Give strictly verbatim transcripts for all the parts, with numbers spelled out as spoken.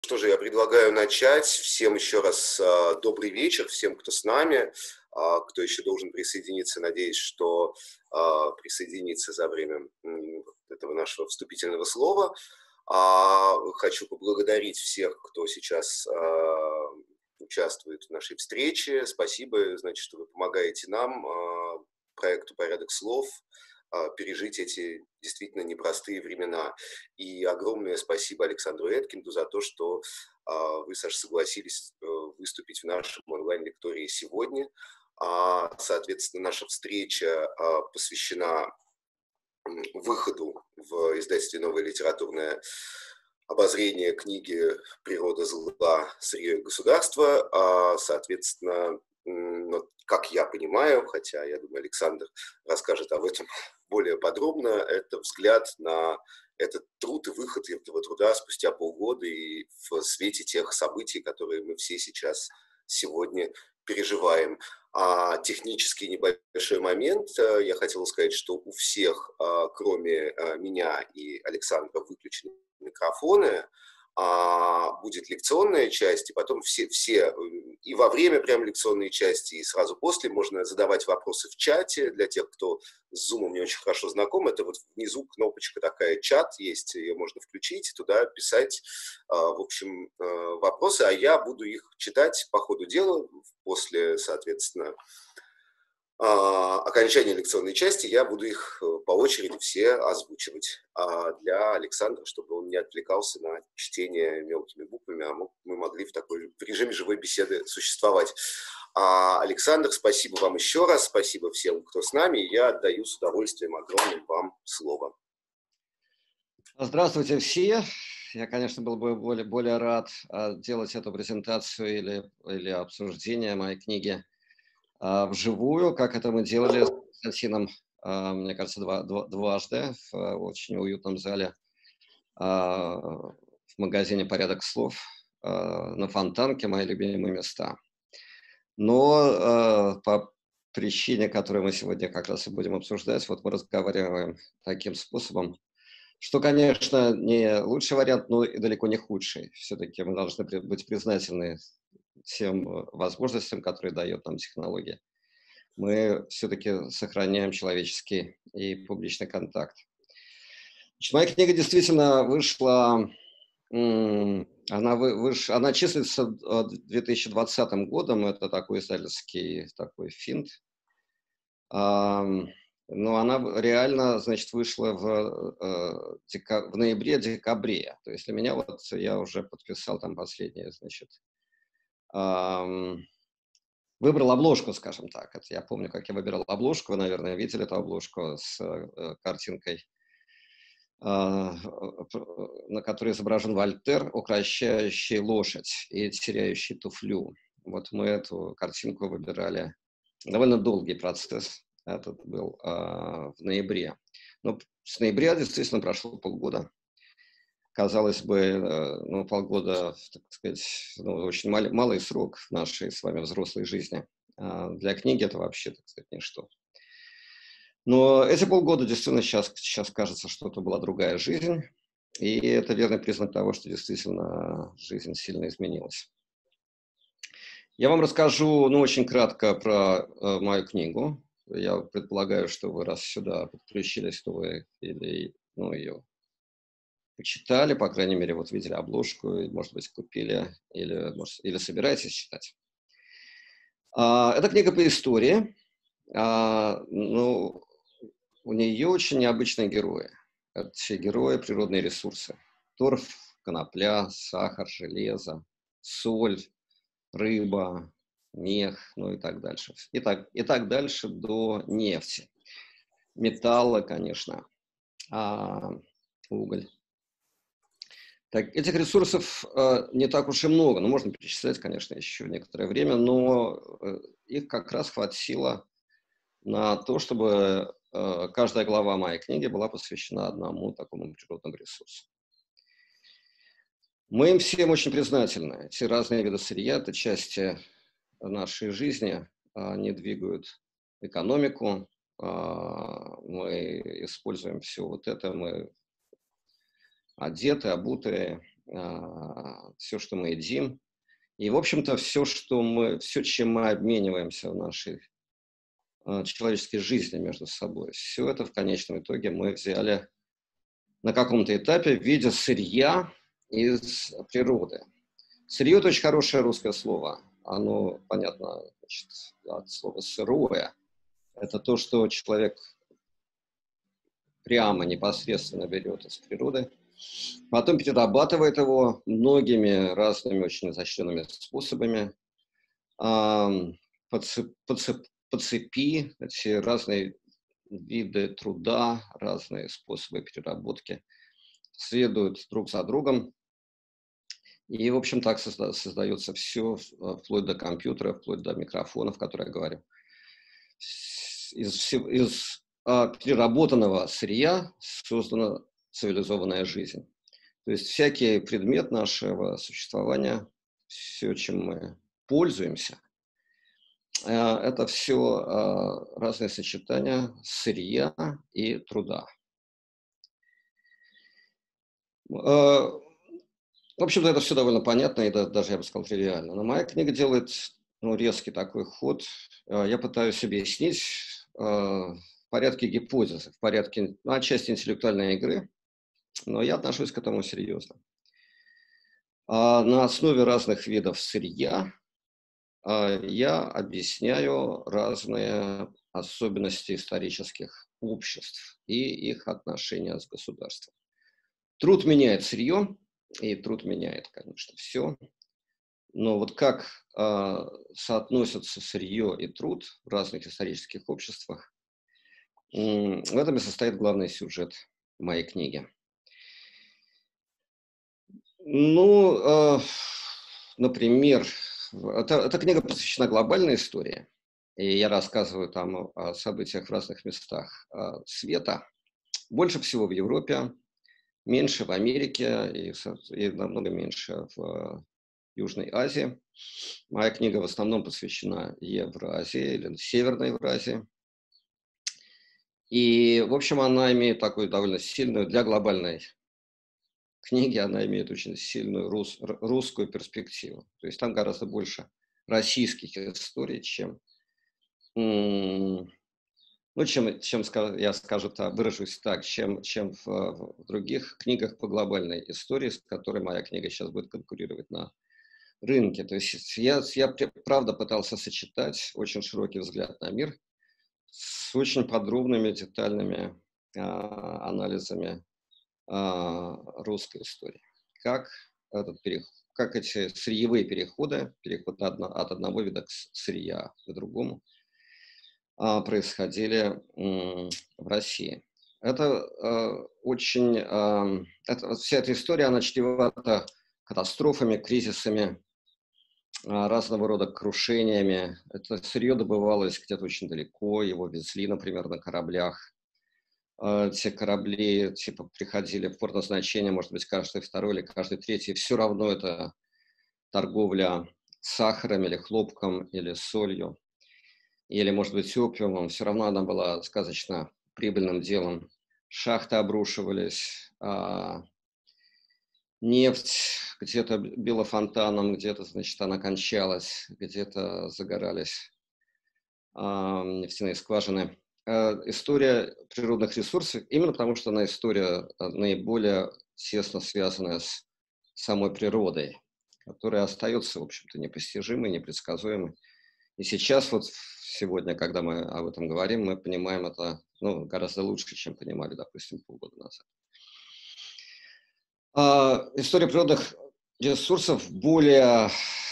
Что же, я предлагаю начать. Всем еще раз а, добрый вечер, всем, кто с нами, а, кто еще должен присоединиться. Надеюсь, что а, присоединится за время м, этого нашего вступительного слова. А, хочу поблагодарить всех, кто сейчас а, участвует в нашей встрече. Спасибо, значит, что вы помогаете нам, а, проекту «Порядок слов», а, пережить эти действительно непростые времена. И огромное спасибо Александру Эткинду за то, что а, вы, Саша, согласились э, выступить в нашем онлайн-лектории сегодня. А, Соответственно, наша встреча а, посвящена м, выходу в издательстве «Новое литературное обозрение» книги «Природа зла. Сырье и государство». А, Соответственно, м, ну, как я понимаю, хотя, я думаю, Александр расскажет об этом более подробно, это взгляд на этот труд и выход этого труда спустя полгода и в свете тех событий, которые мы все сейчас сегодня переживаем. А технический небольшой момент. э, Я хотел сказать, что у всех, а, кроме э, меня и Александра, выключены микрофоны. А, будет лекционная часть, и потом все, все э, и во время прям лекционной части, и сразу после можно задавать вопросы в чате. Для тех, кто с Zoom не очень хорошо знаком, это вот внизу кнопочка такая, чат есть, ее можно включить, туда писать, а, в общем, э, вопросы, а я буду их читать по ходу дела после, соответственно, а, окончания лекционной части. Я буду их э, по очереди все озвучивать а, для Александра, чтобы он не отвлекался на чтение мелкими буквами, а мог- мы могли в такой в режиме живой беседы существовать. А, Александр, спасибо вам еще раз, спасибо всем, кто с нами. Я отдаю с удовольствием огромным вам слово. Здравствуйте все. Я, конечно, был бы более, более рад а, делать эту презентацию или, или обсуждение моей книги а, вживую, как это мы делали с Константином, а, мне кажется, два, два- дважды в а, очень уютном зале а, в магазине «Порядок слов» а, на Фонтанке, мои любимые места. Но а, по причине, которую мы сегодня как раз и будем обсуждать, вот мы разговариваем таким способом, что, конечно, не лучший вариант, но и далеко не худший. Все-таки мы должны при- быть признательны тем э, возможностям, которые дает нам технология. Мы все-таки сохраняем человеческий и публичный контакт. Значит, моя книга действительно вышла, м, она, вы- выш- она числится э, две тысячи двадцатым годом, это такой издательский такой финт. Ам, но она в- реально, значит, вышла в, э, дека- в ноябре-декабре. То есть для меня вот я уже подписал там последнее, значит, ам, выбрал обложку, скажем так. Это я помню, как я выбирал обложку. Вы, наверное, видели эту обложку с э, картинкой, а, э, п- на которой изображен Вольтер, укращающий лошадь и теряющий туфлю. Вот мы эту картинку выбирали. Довольно долгий процесс. Этот был а, в ноябре. Но с ноября действительно прошло полгода. Казалось бы, э, ну, полгода, так сказать, ну, очень мал- малый срок в нашей с вами взрослой жизни. А для книги это вообще, так сказать, ничто. Но эти полгода действительно сейчас, сейчас кажется, что это была другая жизнь. И это верный признак того, что действительно жизнь сильно изменилась. Я вам расскажу, ну, очень кратко про э, мою книгу. Я предполагаю, что вы раз сюда подключились, то вы или, ну, ее почитали, по крайней мере, вот видели обложку, и, может быть, купили, или, может, или собираетесь читать. А, это книга по истории. А, ну, у нее очень необычные герои. Это все герои природные ресурсы. Торф, конопля, сахар, железо, соль, рыба, мех, ну и так дальше. И так, и так дальше до нефти. Металла, конечно, а, уголь. Так, этих ресурсов э, не так уж и много, ну, можно перечислять, конечно, еще некоторое время, но э, их как раз хватило на то, чтобы э, каждая глава моей книги была посвящена одному такому природному ресурсу. Мы им всем очень признательны. Эти разные виды сырья, это части нашей жизни, они двигают экономику, а, мы используем все вот это, мы одеты, обутые, все, что мы едим, и, в общем-то, все, что мы, все, чем мы обмениваемся в нашей человеческой жизни между собой, все это в конечном итоге мы взяли на каком-то этапе в виде сырья из природы. Сырье – это очень хорошее русское слово. Оно, понятно, значит, от слова «сырое». Это то, что человек прямо, непосредственно берет из природы, потом перерабатывает его многими разными очень изощренными способами, по цепи, эти разные виды труда, разные способы переработки следуют друг за другом. И, в общем, так созда- создается все, вплоть до компьютера, вплоть до микрофонов, которые я говорю. Из, всего- из а, переработанного сырья создана цивилизованная жизнь. То есть всякий предмет нашего существования, все, чем мы пользуемся, а, это все а, разные сочетания сырья и труда. А, В общем-то, это все довольно понятно и да- даже, я бы сказал, тривиально. Но моя книга делает ну, резкий такой ход. А, Я пытаюсь объяснить а, в порядке гипотезы, в порядке, ну, отчасти интеллектуальной игры, но я отношусь к этому серьезно. А на основе разных видов сырья а, я объясняю разные особенности исторических обществ и их отношения с государством. Труд меняет сырье, и труд меняет, конечно, все. Но вот как а, соотносятся сырье и труд в разных исторических обществах, м, в этом и состоит главный сюжет моей книги. Ну, а, например, это, эта книга посвящена глобальной истории, и я рассказываю там о, о событиях в разных местах а, света. Больше всего в Европе, меньше в Америке и, со- и намного меньше в Южной Азии. Моя книга в основном посвящена Евразии или Северной Евразии. И, в общем, она имеет такую довольно сильную, для глобальной книги, она имеет очень сильную рус, русскую перспективу. То есть там гораздо больше российских историй, чем, ну, чем, чем я скажу так, выражусь так, чем, чем в, в других книгах по глобальной истории, с которой моя книга сейчас будет конкурировать на рынке. То есть я, я правда пытался сочетать очень широкий взгляд на мир с очень подробными, детальными а, анализами а, русской истории. Как, этот переход, как эти сырьевые переходы, переход от, от одного вида сырья к другому, а, происходили м, в России. Это а, очень... А, это, вся эта история, она чревата катастрофами, кризисами, разного рода крушениями. Это сырье добывалось где-то очень далеко, его везли, например, на кораблях. Те корабли типа приходили в порт назначения, может быть, каждый второй или каждый третий. Все равно это торговля сахаром или хлопком или солью, или, может быть, опиумом. Все равно она была сказочно прибыльным делом. Шахты обрушивались, нефть где-то била фонтаном, где-то, значит, она кончалась, где-то загорались а, нефтяные скважины. А, история природных ресурсов, именно потому что она история а, наиболее тесно связанная с самой природой, которая остается, в общем-то, непостижимой, непредсказуемой. И сейчас, вот сегодня, когда мы об этом говорим, мы понимаем это ну, гораздо лучше, чем понимали, допустим, полгода назад. А, история природных ресурсов более,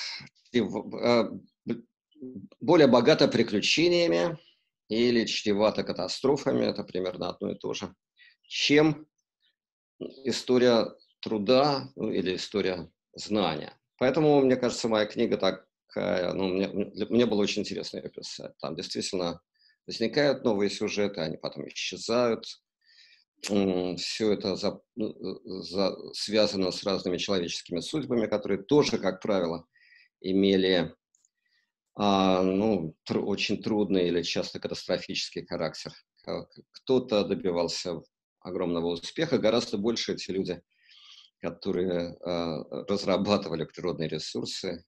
более богата приключениями или чревата катастрофами, это примерно одно и то же, чем история труда ну, или история знания. Поэтому, мне кажется, моя книга такая, ну, мне, мне было очень интересно ее писать. Там действительно возникают новые сюжеты, они потом исчезают. Все это за, за, связано с разными человеческими судьбами, которые тоже, как правило, имели а, ну, тр, очень трудный или часто катастрофический характер. Кто-то добивался огромного успеха, гораздо больше эти люди которые разрабатывали природные ресурсы,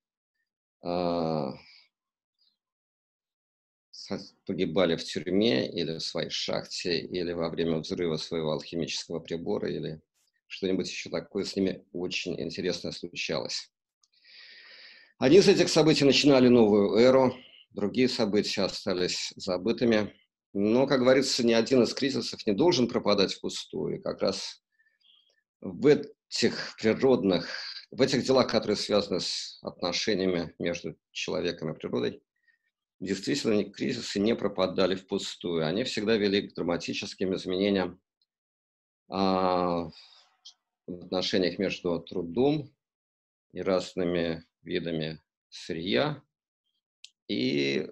погибали в тюрьме или в своей шахте, или во время взрыва своего алхимического прибора, или что-нибудь еще такое с ними очень интересное случалось. Одни из этих событий начинали новую эру, другие события остались забытыми. Но, как говорится, ни один из кризисов не должен пропадать впустую. И как раз в этих природных, в этих делах, которые связаны с отношениями между человеком и природой, действительно, кризисы не пропадали впустую. Они всегда вели к драматическим изменениям а, в отношениях между трудом и разными видами сырья и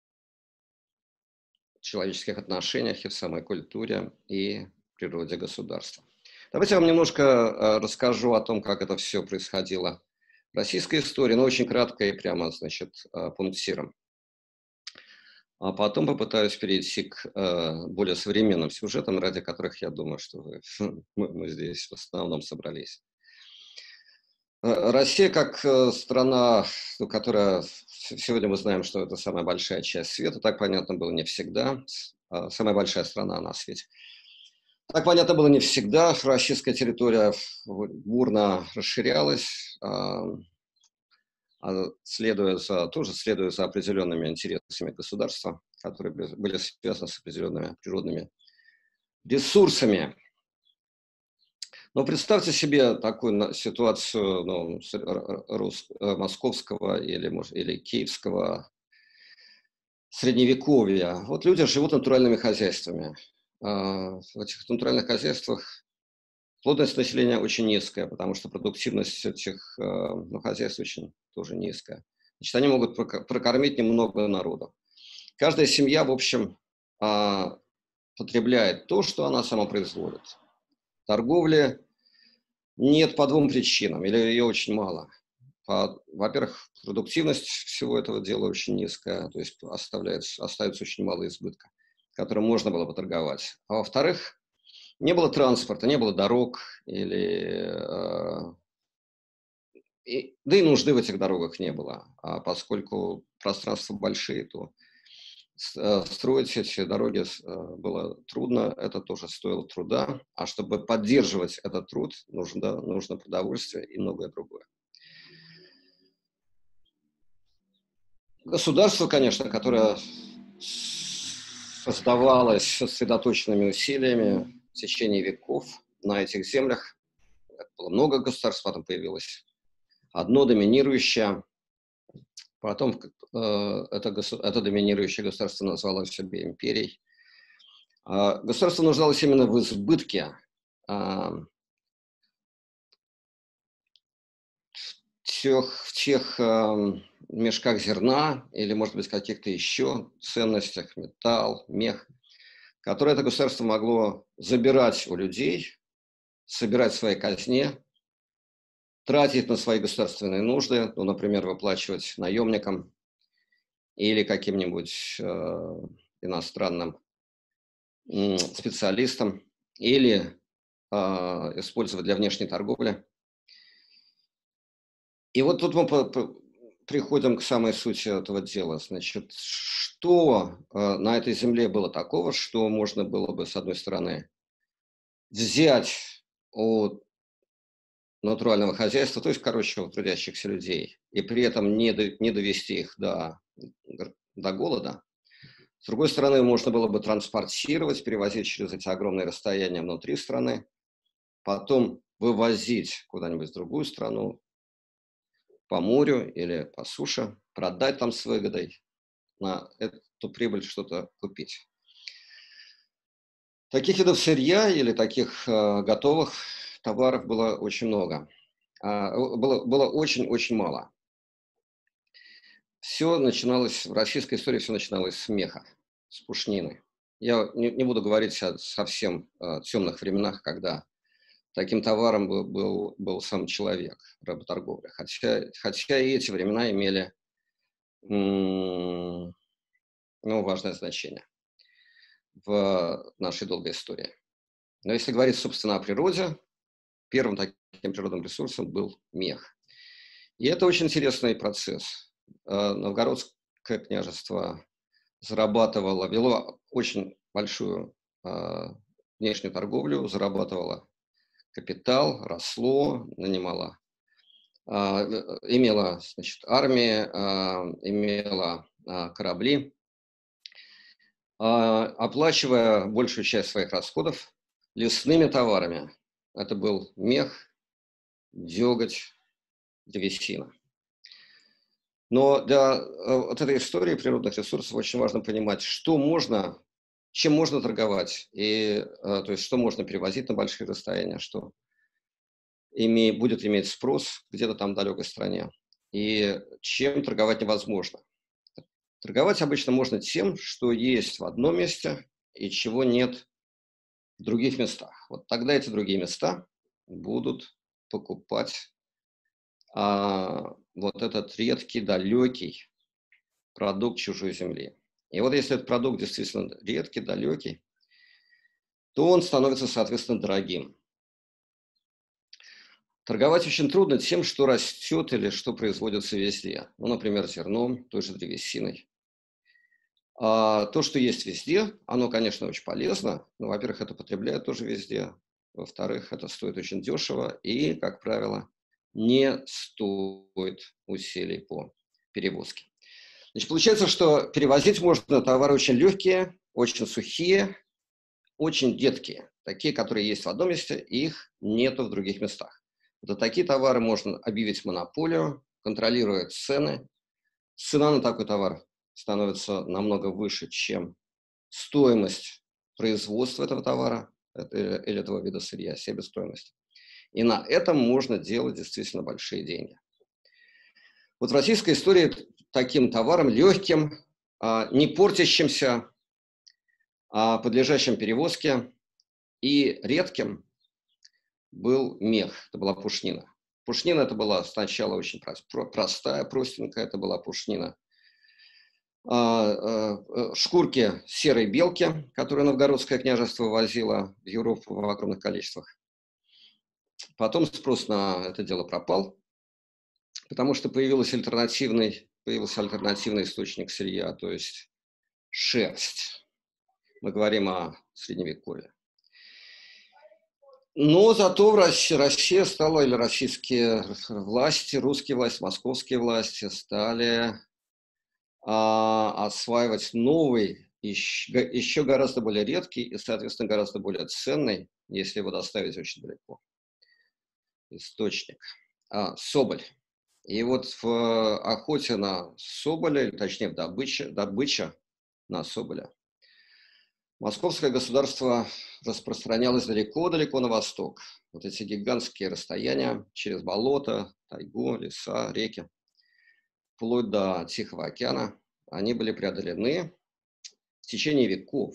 в человеческих отношениях, и в самой культуре, и природе государства. Давайте я вам немножко расскажу о том, как это все происходило в российской истории, но очень кратко и прямо, значит, пунктиром. А потом попытаюсь перейти к э, более современным сюжетам, ради которых, я думаю, что вы, мы, мы здесь в основном собрались. Россия как страна, ну, которая, сегодня мы знаем, что это самая большая часть света, так понятно было не всегда, самая большая страна на свете. Так понятно было не всегда, российская территория бурно расширялась, следуя за, тоже следуя за определенными интересами государства, которые были связаны с определенными природными ресурсами. Но представьте себе такую ситуацию, ну, рус, московского или, может, или киевского средневековья. Вот люди живут натуральными хозяйствами. В этих натуральных хозяйствах плотность населения очень низкая, потому что продуктивность этих ну, хозяйств очень тоже низкая. Значит, они могут прокормить немного народу. Каждая семья, в общем, потребляет то, что она сама производит. Торговли нет по двум причинам, или ее очень мало. Во-первых, продуктивность всего этого дела очень низкая, то есть оставляется, остается очень мало избытка, которым можно было бы торговать. А во-вторых, не было транспорта, не было дорог, или, э, и, да и нужды в этих дорогах не было. А поскольку пространства большие, то строить эти дороги было трудно, это тоже стоило труда, а чтобы поддерживать этот труд, нужно, нужно продовольствие и многое другое. Государство, конечно, которое создавалось сосредоточенными усилиями в течение веков на этих землях, было много государств, потом появилось одно доминирующее. Потом э, это, это доминирующее государство называлось себе империей. Э, государство нуждалось именно в избытке э, в тех, в тех э, мешках зерна или, может быть, каких-то еще ценностях, металл, мех, которые это государство могло забирать у людей, собирать в своей казне, тратить на свои государственные нужды, ну, например, выплачивать наемникам или каким-нибудь э, иностранным э, специалистам, или э, использовать для внешней торговли. И вот тут мы по, по, приходим к самой сути этого дела. Значит, что э, на этой земле было такого, что можно было бы, с одной стороны, взять у натурального хозяйства, то есть, короче, у трудящихся людей, и при этом не, до, не довести их до, до голода. С другой стороны, можно было бы транспортировать, перевозить через эти огромные расстояния внутри страны, потом вывозить куда-нибудь в другую страну, по морю или по суше, продать там с выгодой, на эту прибыль что-то купить. Таких видов сырья или таких э, готовых товаров было очень много. А, было, было очень-очень мало. Все начиналось, в российской истории все начиналось с меха, с пушнины. Я не, не буду говорить о совсем э, темных временах, когда таким товаром был, был, был сам человек, работорговля. Хотя, хотя и эти времена имели м- ну, важное значение в нашей долгой истории. Но если говорить, собственно, о природе, первым таким природным ресурсом был мех. И это очень интересный процесс. Новгородское княжество зарабатывало, вело очень большую внешнюю торговлю, зарабатывало капитал, росло, нанимало, имело, значит, армии, имело корабли, оплачивая большую часть своих расходов лесными товарами. Это был мех, деготь, древесина. Но для вот этой истории природных ресурсов очень важно понимать, что можно, чем можно торговать, и, то есть что можно перевозить на большие расстояния, что име, будет иметь спрос где-то там в далекой стране, и чем торговать невозможно. Торговать обычно можно тем, что есть в одном месте и чего нет в других местах. Вот тогда эти другие места будут покупать а, вот этот редкий, далекий продукт чужой земли. И вот если этот продукт действительно редкий, далекий, то он становится, соответственно, дорогим. Торговать очень трудно тем, что растет или что производится везде. Ну, например, зерном, той же древесиной. А то, что есть везде, оно, конечно, очень полезно. Но, во-первых, это потребляют тоже везде. Во-вторых, это стоит очень дешево и, как правило, не стоит усилий по перевозке. Значит, получается, что перевозить можно товары очень легкие, очень сухие, очень редкие. Такие, которые есть в одном месте, их нету в других местах. За такие товары можно объявить монополию, контролируя цены. Цена на такой товар становится намного выше, чем стоимость производства этого товара или этого вида сырья, себестоимость. И на этом можно делать действительно большие деньги. Вот в российской истории таким товаром легким, не портящимся, подлежащим перевозке и редким был мех, это была пушнина. Пушнина это была сначала очень простая, простенькая, это была пушнина. Шкурки серой белки, которые Новгородское княжество возило в Европу в огромных количествах. Потом спрос на это дело пропал, потому что появился альтернативный, появился альтернативный источник сырья, то есть шерсть. Мы говорим о Средневековье. Но зато Россия, Россия стала, или российские власти, русские власти, московские власти стали а, осваивать новый, еще, еще гораздо более редкий и, соответственно, гораздо более ценный, если его доставить очень далеко, источник. А, соболь. И вот в охоте на соболя, точнее в добыче, добыча на соболя, московское государство распространялось далеко-далеко на восток. Вот эти гигантские расстояния через болото, тайгу, леса, реки, вплоть до Тихого океана, они были преодолены в течение веков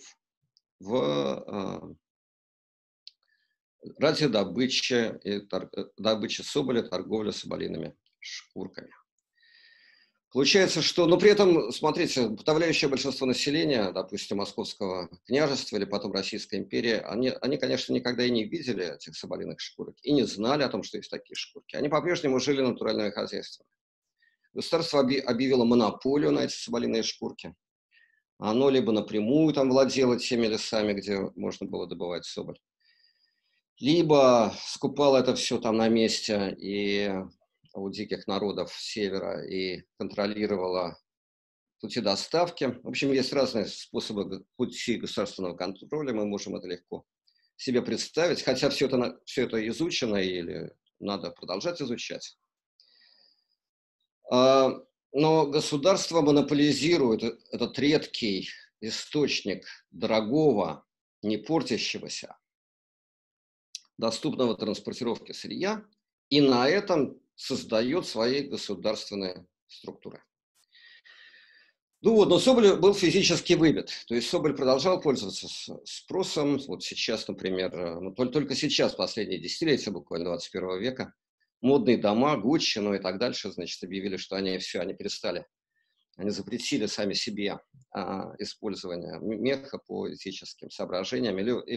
в, э, ради добычи, и тор, добычи соболя, торговли соболиными шкурками. Получается, что, но при этом, смотрите, подавляющее большинство населения, допустим, Московского княжества или потом Российской империи, они, они, конечно, никогда и не видели этих соболиных шкурок и не знали о том, что есть такие шкурки. Они по-прежнему жили натуральными хозяйствами. Государство объявило монополию на эти соболиные шкурки. Оно либо напрямую там владело теми лесами, где можно было добывать соболь, либо скупало это все там на месте и у диких народов севера и контролировала пути доставки. В общем, есть разные способы пути государственного контроля, мы можем это легко себе представить, хотя все это, все это изучено или надо продолжать изучать. Но государство монополизирует этот редкий источник дорогого, не портящегося, доступного транспортировки сырья, и на этом создает свои государственные структуры. Ну вот, но соболь был физически выбит, то есть соболь продолжал пользоваться спросом. Вот сейчас, например, ну, только сейчас, последние десятилетия, буквально двадцать первого века, модные дома, Гуччи, ну и так дальше, значит, объявили, что они все, они перестали, они запретили сами себе а, использование меха по этическим соображениям или, или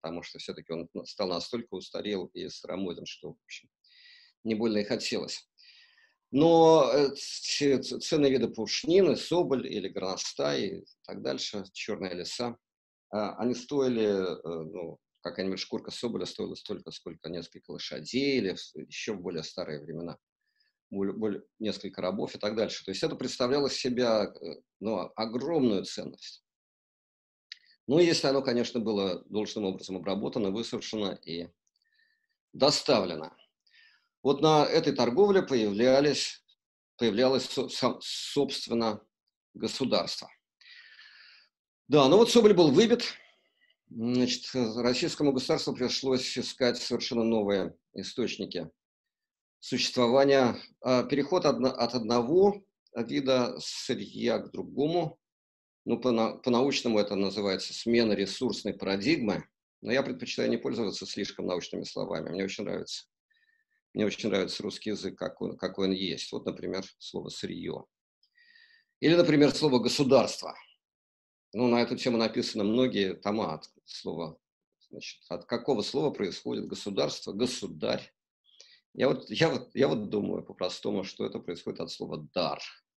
потому что все-таки он стал настолько устарел и старомоден, что, в общем, не больно и хотелось. Но ценные виды пушнины, соболь или горностай и так дальше, черная лиса, они стоили, ну, какая-нибудь шкурка соболя стоила столько, сколько несколько лошадей или еще в более старые времена, более, более, несколько рабов и так дальше. То есть это представляло из себя, ну, огромную ценность. Ну, если оно, конечно, было должным образом обработано, высушено и доставлено. Вот на этой торговле появлялись, появлялось, собственно, государство. Да, ну вот соболь был выбит. Значит, российскому государству пришлось искать совершенно новые источники существования. Переход от одного вида сырья к другому, ну, по-научному это называется смена ресурсной парадигмы, но я предпочитаю не пользоваться слишком научными словами. Мне очень нравится, мне очень нравится русский язык, какой, какой он есть. Вот, например, слово «сырье». Или, например, слово «государство». Ну, на эту тему написаны многие тома от слова. Значит, от какого слова происходит государство, государь? Я вот, я вот, я вот думаю по-простому, что это происходит от слова «дар».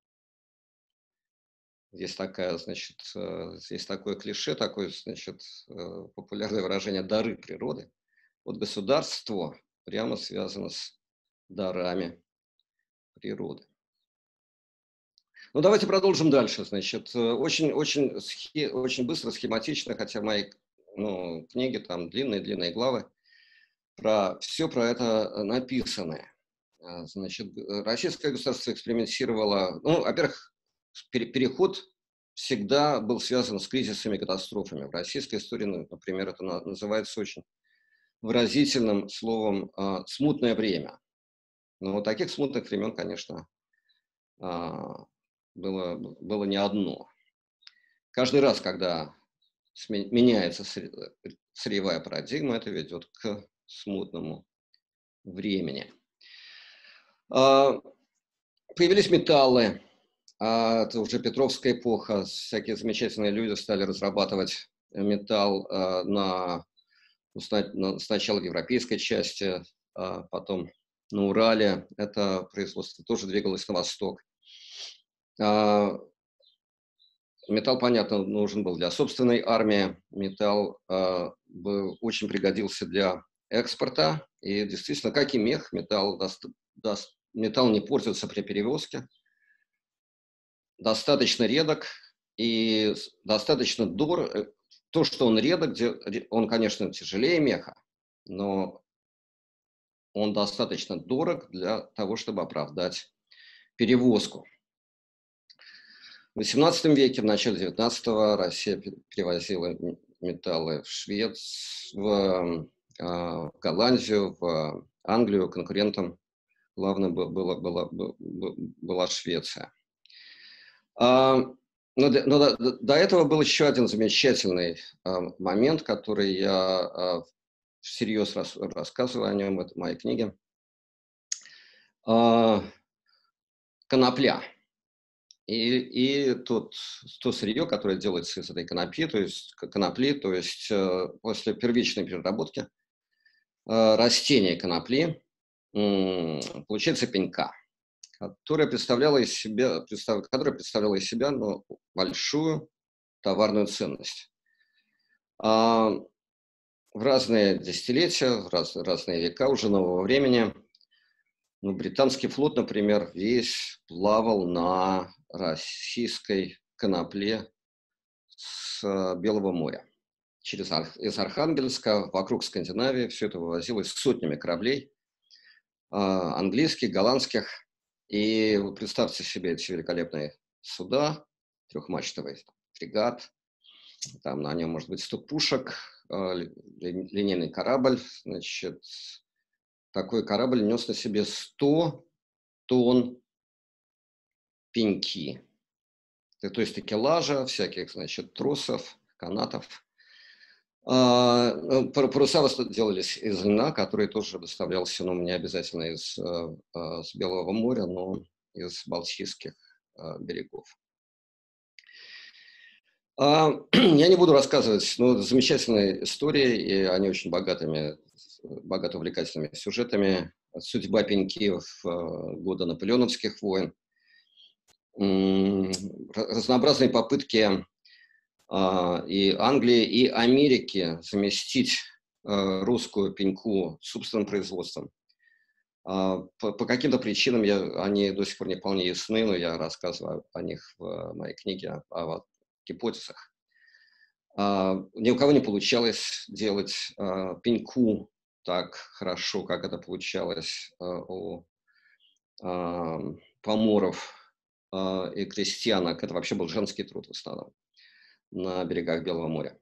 Здесь такая, значит, здесь такое клише, такое, значит, популярное выражение «дары природы». Вот государство прямо связано с дарами природы. Ну, давайте продолжим дальше. Значит, очень, очень, очень быстро, схематично, хотя мои, ну, книги там длинные-длинные главы, про все про это написаны. Значит, российское государство экспериментировало, ну, во-первых, переход всегда был связан с кризисами и катастрофами. В российской истории, например, это называется очень выразительным словом «смутное время». Но вот таких смутных времен, конечно, было, было не одно. Каждый раз, когда меняется сырьевая парадигма, это ведет к смутному времени. Появились металлы. Это уже Петровская эпоха. Всякие замечательные люди стали разрабатывать металл на, сначала в европейской части, потом на Урале. Это производство тоже двигалось на восток. Металл, понятно, нужен был для собственной армии. Металл был, очень пригодился для экспорта. И действительно, как и мех, металл, даст, даст, металл не портится при перевозке. Достаточно редок и достаточно дорог. То, что он редок, он, конечно, тяжелее меха, но он достаточно дорог для того, чтобы оправдать перевозку. В восемнадцатом веке, в начале девятнадцатого Россия перевозила металлы в Швецию, в, в Голландию, в Англию. Конкурентом главным была, была, была Швеция. Но, но до, до этого был еще один замечательный момент, который я всерьез рас, рассказываю о нем, это в моей книге. Конопля. И, и тот, то сырье, которое делается из этой конопли, то есть конопли, то есть после первичной переработки растения конопли получается пенька, которая представляла из себя, представ, которая представляла из себя ну, большую товарную ценность. А в разные десятилетия, в раз, разные века уже нового времени, ну, британский флот, например, весь плавал на российской конопле с Белого моря. Через, из Архангельска, вокруг Скандинавии, все это вывозилось сотнями кораблей, английских, голландских. И вы представьте себе эти великолепные суда, трехмачтовый фрегат, там на нем может быть сто пушек, линейный корабль, значит, такой корабль нес на себе сто тонн пеньки. То есть такелажа, всяких, значит, тросов, канатов. Паруса делались из льна, который тоже доставлялся, ну, не обязательно из, из Белого моря, но из Балтийских берегов. А, я не буду рассказывать, но замечательные истории, и они очень богатыми, богато увлекательными сюжетами. Судьба пеньки в э, годы наполеоновских войн. М, ра- разнообразные попытки а, и Англии, и Америки заместить э, русскую пеньку собственным производством. А, По, по каким-то причинам я, они до сих пор не вполне ясны, но я рассказываю о них в моей книге, о, о гипотезах. А, Ни у кого не получалось делать а, пеньку так хорошо, как это получалось а, у а, поморов а, и крестьянок. Это вообще был женский труд в основном на берегах Белого моря.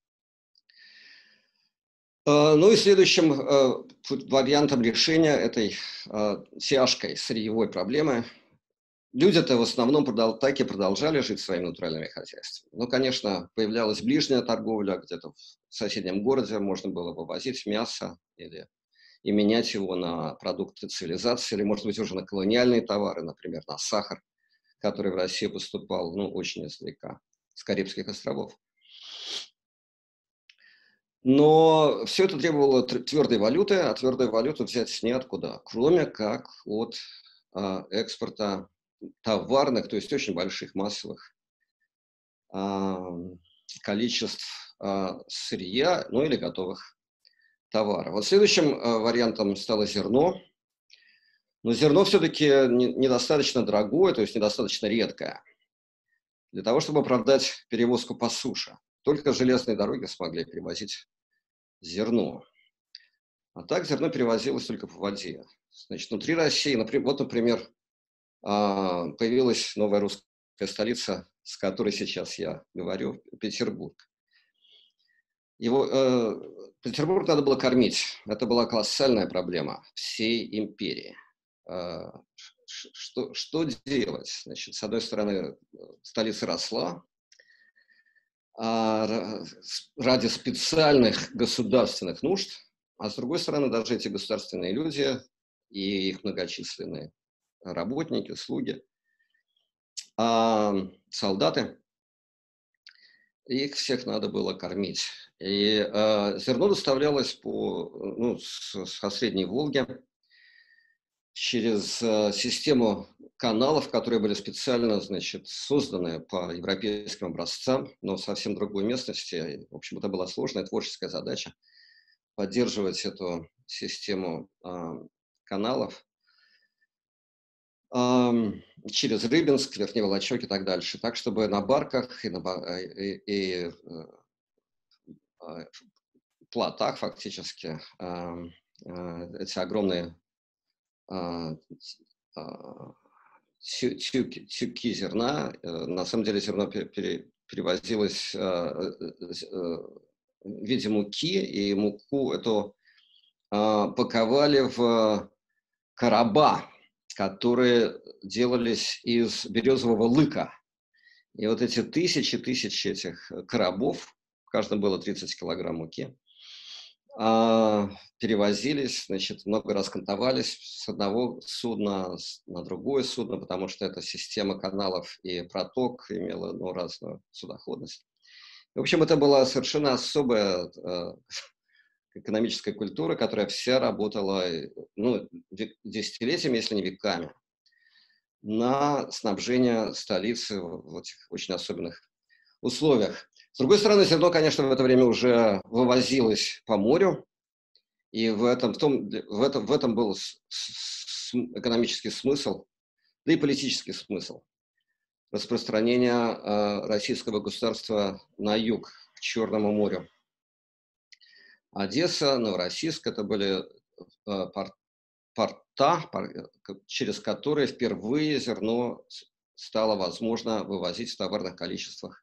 А, Ну и следующим а, пут- вариантом решения этой а, тяжкой сырьевой проблемы люди-то в основном продол- так и продолжали жить своими натуральными хозяйствами. Ну, конечно, появлялась ближняя торговля, где-то в соседнем городе можно было вывозить мясо или и менять его на продукты цивилизации, или, может быть, уже на колониальные товары, например, на сахар, который в Россию поступал, ну, очень издалека, с Карибских островов. Но все это требовало твердой валюты, а твердую валюту взять неоткуда, кроме как от а, экспорта товарных, то есть очень больших массовых а, количеств а, сырья, ну или готовых товаров. Вот следующим а, вариантом стало зерно. Но зерно все-таки не- недостаточно дорогое, то есть недостаточно редкое для того, чтобы оправдать перевозку по суше. Только железные дороги смогли перевозить зерно. А так зерно перевозилось только по воде. Значит, внутри России, например, вот, например, а, появилась новая русская столица, с которой сейчас я говорю, Петербург. Его, э, Петербург надо было кормить. Это была колоссальная проблема всей империи. Э, ш- что, что делать? Значит, с одной стороны, э, столица росла, а, ра- с- ради специальных государственных нужд, а с другой стороны, даже эти государственные люди и их многочисленные работники, слуги, а, солдаты, их всех надо было кормить. И э, зерно доставлялось по, ну, с, со Средней Волги через э, систему каналов, которые были специально, значит, созданы по европейским образцам, но в совсем другой местности. И, в общем, это была сложная творческая задача поддерживать эту систему э, каналов э, через Рыбинск, Верхний Волочок и так дальше, так, чтобы на барках и на, ба- и, и, э, э, плотах фактически а, а, эти огромные а, а, тю- тюки, тюки зерна. э, На самом деле зерно пере- пере- перевозилось а, э, э, в виде муки, и муку эту а, паковали в короба, которые делались из березового лыка. И вот эти тысячи, тысячи этих коробов, в каждом было тридцать килограмм муки, а, перевозились, значит, много раз кантовались с одного судна с- на другое судно, потому что эта система каналов и проток имела, ну, разную судоходность. В общем, это была совершенно особая э, экономическая культура, которая вся работала, э, ну, век- десятилетиями, если не веками, на снабжение столицы в в этих очень особенных условиях. С другой стороны, зерно, конечно, в это время уже вывозилось по морю, и в этом, в том, в этом, в этом был с- с- экономический смысл, да и политический смысл распространения э, российского государства на юг, к Черному морю. Одесса, Новороссийск – это были э, пор- порта, пор- э, к- через которые впервые зерно с- стало возможно вывозить в товарных количествах,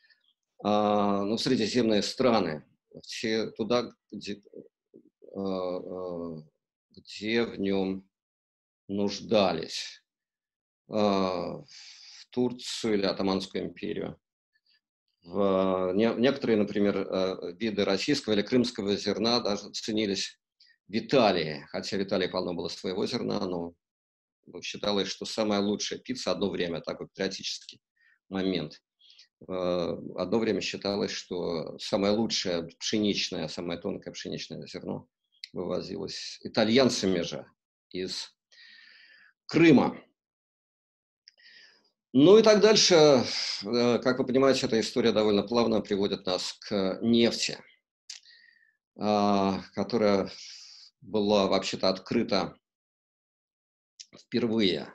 а, ну, в средиземные страны, все туда, где, э, э, где в нем нуждались. а, в Турцию или Отоманскую империю. В, не- некоторые, например, э, виды российского или крымского зерна даже ценились в Италии, хотя в Италии полно было своего зерна, но считалось, что самая лучшая пицца одно время, такой патриотический момент, Одно время считалось, что самое лучшее пшеничное, самое тонкое пшеничное зерно вывозилось итальянцами же из Крыма. Ну и так дальше, как вы понимаете, эта история довольно плавно приводит нас к нефти, которая была вообще-то открыта впервые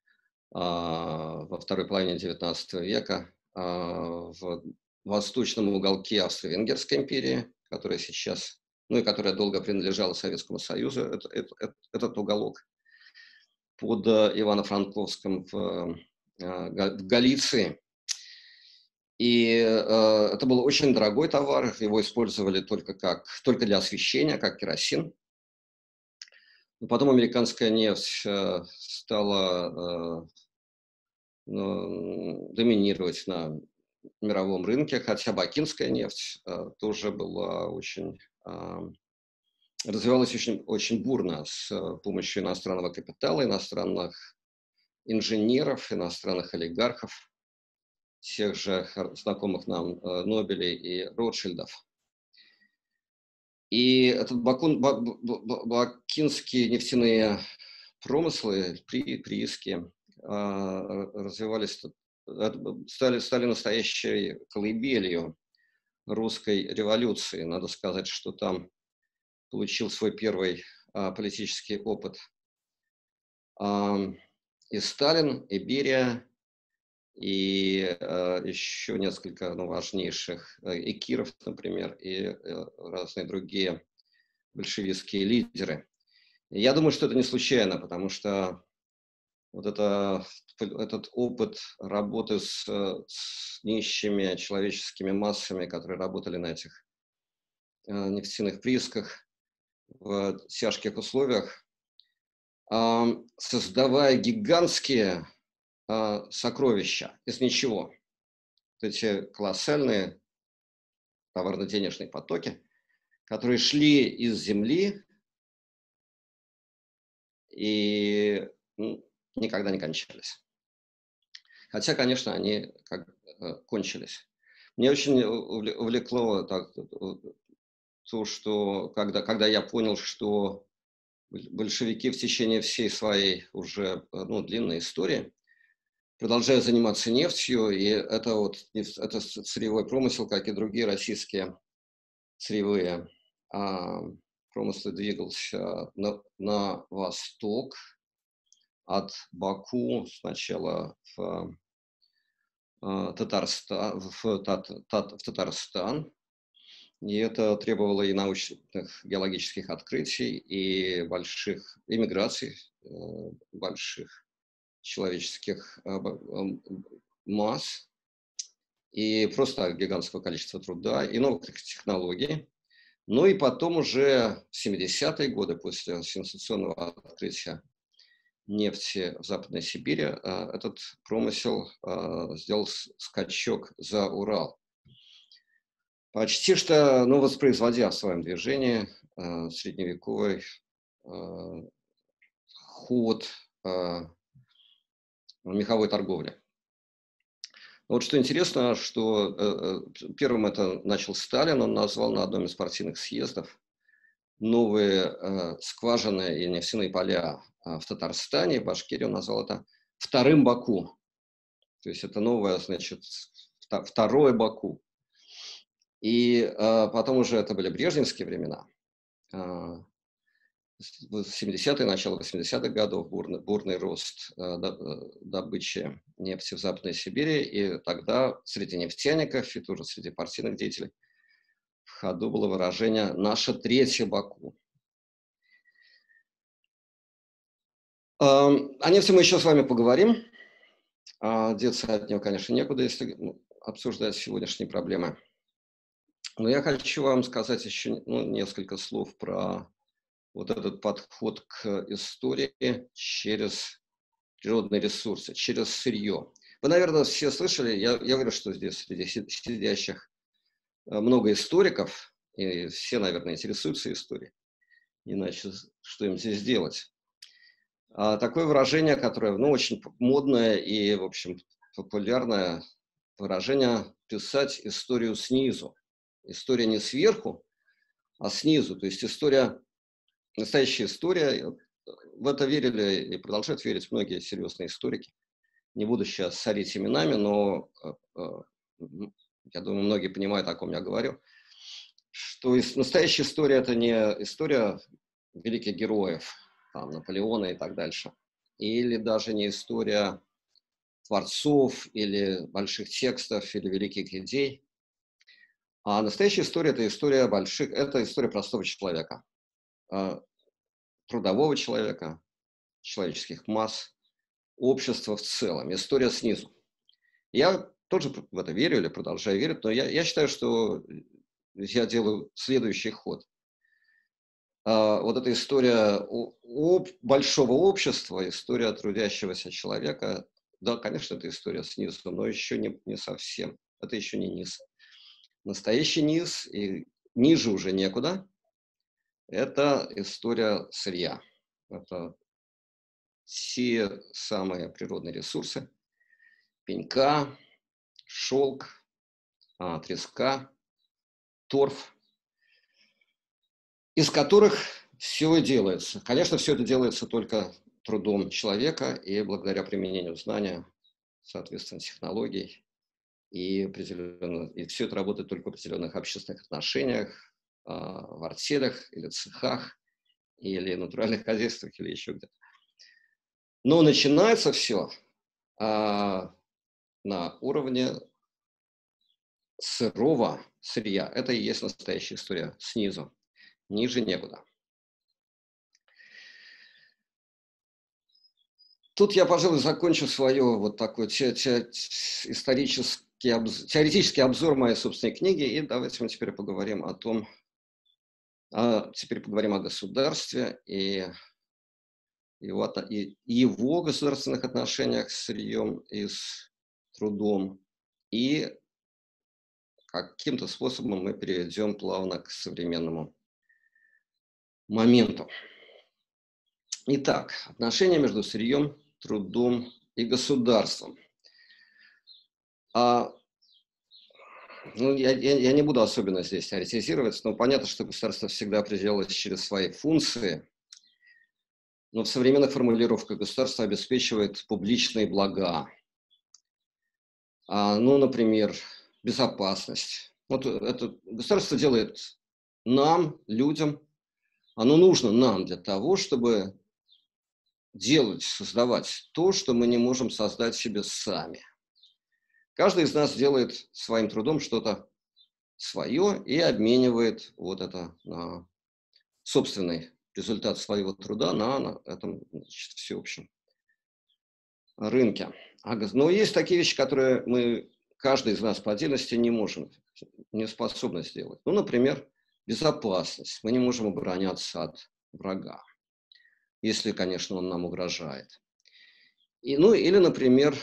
во второй половине девятнадцатого века в восточном уголке Австро-Венгерской империи, которая сейчас, ну и которая долго принадлежала Советскому Союзу, это, это, этот уголок под Ивано-Франковском в, в Галиции. И э, это был очень дорогой товар, его использовали только, как, только для освещения, как керосин. Но потом американская нефть э, стала э, ну, доминировать на мировом рынке, хотя бакинская нефть э, тоже была очень, э, развивалась очень, очень бурно с помощью иностранного капитала, иностранных инженеров, иностранных олигархов, тех же знакомых нам э, Нобелей и Ротшильдов. И этот бакун, бакинские нефтяные промыслы, при, прииски развивались, стали, стали настоящей колыбелью русской революции. Надо сказать, что там получил свой первый а, политический опыт а, и Сталин, и Берия, и а, еще несколько ну, важнейших, и Киров, например, и а, разные другие большевистские лидеры. И я думаю, что это не случайно, потому что вот это, этот опыт работы с, с нищими человеческими массами, которые работали на этих э, нефтяных приисках в тяжких условиях, э, создавая гигантские э, сокровища из ничего. Вот эти колоссальные товарно-денежные потоки, которые шли из земли и ну, никогда не кончались. Хотя, конечно, они как, э, кончились. Мне очень увлекло так, то, что когда, когда я понял, что большевики в течение всей своей уже ну, длинной истории продолжают заниматься нефтью, и это вот это сырьевой промысел, как и другие российские сырьевые а, промыслы, двигался на, на восток от Баку сначала в Татарстан, в, Тат, Тат, в Татарстан. И это требовало и научных геологических открытий, и больших иммиграций, больших человеческих масс, и просто гигантского количества труда, и новых технологий. Ну и потом уже в семидесятые годы, после сенсационного открытия нефти в Западной Сибири, этот промысел сделал скачок за Урал. Почти что, ну, воспроизводя в своем движении средневековый ход меховой торговли. Вот что интересно, что первым это начал Сталин, он назвал на одном из партийных съездов новые скважины и нефтяные поля в Татарстане, в Башкирии, он назвал это вторым Баку. То есть это новое, значит, второе Баку. И потом уже это были брежневские времена. В семидесятые, начало восьмидесятых годов бурный, бурный рост э, добычи нефти в Западной Сибири, и тогда среди нефтяников и тоже среди партийных деятелей в ходу было выражение «наше третье Баку». Э, о нефти мы еще с вами поговорим. Э, деться от нее, конечно, некуда, если ну, обсуждать сегодняшние проблемы. Но я хочу вам сказать еще ну, несколько слов про вот этот подход к истории через природные ресурсы, через сырье. Вы, наверное, все слышали, я, я говорю, что здесь среди сидящих много историков, и все, наверное, интересуются историей, иначе что им здесь делать? А такое выражение, которое ну, очень модное и, в общем, популярное, выражение «писать историю снизу». История не сверху, а снизу. То есть история, настоящая история. В это верили и продолжают верить многие серьезные историки. Не буду сейчас сорить именами, но я думаю, многие понимают, о ком я говорю. Что настоящая история – это не история великих героев, там, Наполеона и так дальше. Или даже не история творцов, или больших текстов, или великих идей. А настоящая история – это история больших, это история простого человека, трудового человека, человеческих масс, общества в целом, история снизу. Я тоже в это верю или продолжаю верить, но я, я считаю, что я делаю следующий ход. А, вот эта история о, о большого общества, история трудящегося человека, да, конечно, это история снизу, но еще не, не совсем. Это еще не низ. Настоящий низ, и ниже уже некуда, это история сырья. Это все самые природные ресурсы, пенька, шелк, а, треска, торф, из которых все и делается. Конечно, все это делается только трудом человека и благодаря применению знания, соответственно, технологий. И, и все это работает только в определенных общественных отношениях, в артелях или цехах, или натуральных хозяйствах, или еще где-то. Но начинается все а, на уровне сырого сырья. Это и есть настоящая история снизу. Ниже некуда. Тут я, пожалуй, закончу свое вот такой те, те, исторический, обзор, теоретический обзор моей собственной книги, и давайте мы теперь поговорим о том, а, теперь поговорим о государстве и его, и его государственных отношениях с сырьем и с трудом, и каким-то способом мы перейдем плавно к современному моменту. Итак, отношения между сырьем, трудом и государством. А, ну, я, я, я не буду особенно здесь теоретизировать, но понятно, что государство всегда определялось через свои функции. Но в современных формулировках государство обеспечивает публичные блага. А, ну, например, безопасность. Вот это государство делает нам, людям, оно нужно нам для того, чтобы делать, создавать то, что мы не можем создать себе сами. Каждый из нас делает своим трудом что-то свое и обменивает вот это на собственный результат своего труда на, на этом, значит, всеобщем рынке. Но есть такие вещи, которые мы, каждый из нас по отдельности не можем, не способны сделать. Ну, например, безопасность. Мы не можем обороняться от врага, если, конечно, он нам угрожает. И, ну, или, например,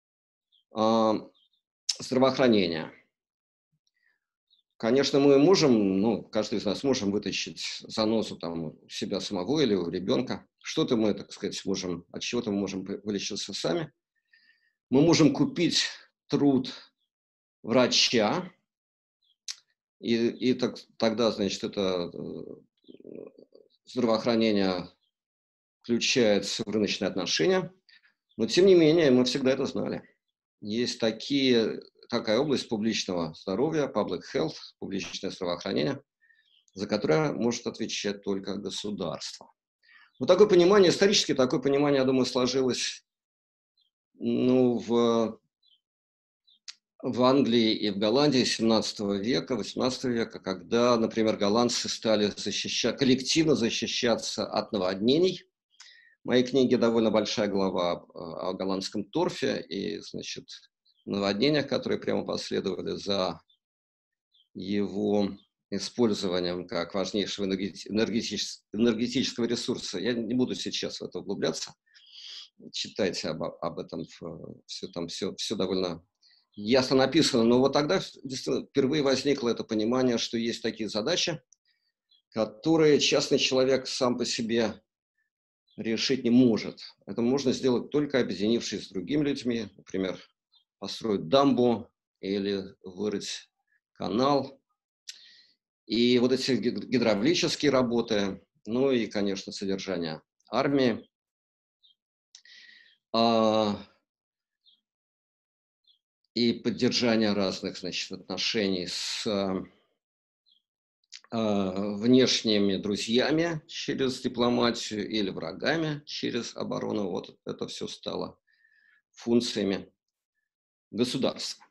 здравоохранение. Конечно, мы можем, ну, каждый из нас можем вытащить занозу там у себя самого или у ребенка. Что-то мы, так сказать, можем, от чего-то мы можем вылечиться сами. Мы можем купить труд врача, и, и так, тогда, значит, это здравоохранение включается в рыночные отношения. Но, тем не менее, мы всегда это знали. Есть такие, такая область публичного здоровья, public health, публичное здравоохранение, за которое может отвечать только государство. Вот такое понимание, исторически такое понимание, я думаю, сложилось ну, в, в Англии и в Голландии семнадцатого века, восемнадцатого века, когда, например, голландцы стали защищать, коллективно защищаться от наводнений. В моей книге довольно большая глава о голландском торфе и, значит, наводнениях, которые прямо последовали за его использованием как важнейшего энергетического ресурса. Я не буду сейчас в это углубляться. Читайте об, об этом. Все там все, все довольно ясно написано. Но вот тогда впервые возникло это понимание, что есть такие задачи, которые частный человек сам по себе решить не может. Это можно сделать только объединившись с другими людьми, например, построить дамбу или вырыть канал. И вот эти гидравлические работы, ну и, конечно, содержание армии. А, и поддержание разных, значит, отношений с а, внешними друзьями через дипломатию или врагами через оборону. Вот это все стало функциями государства.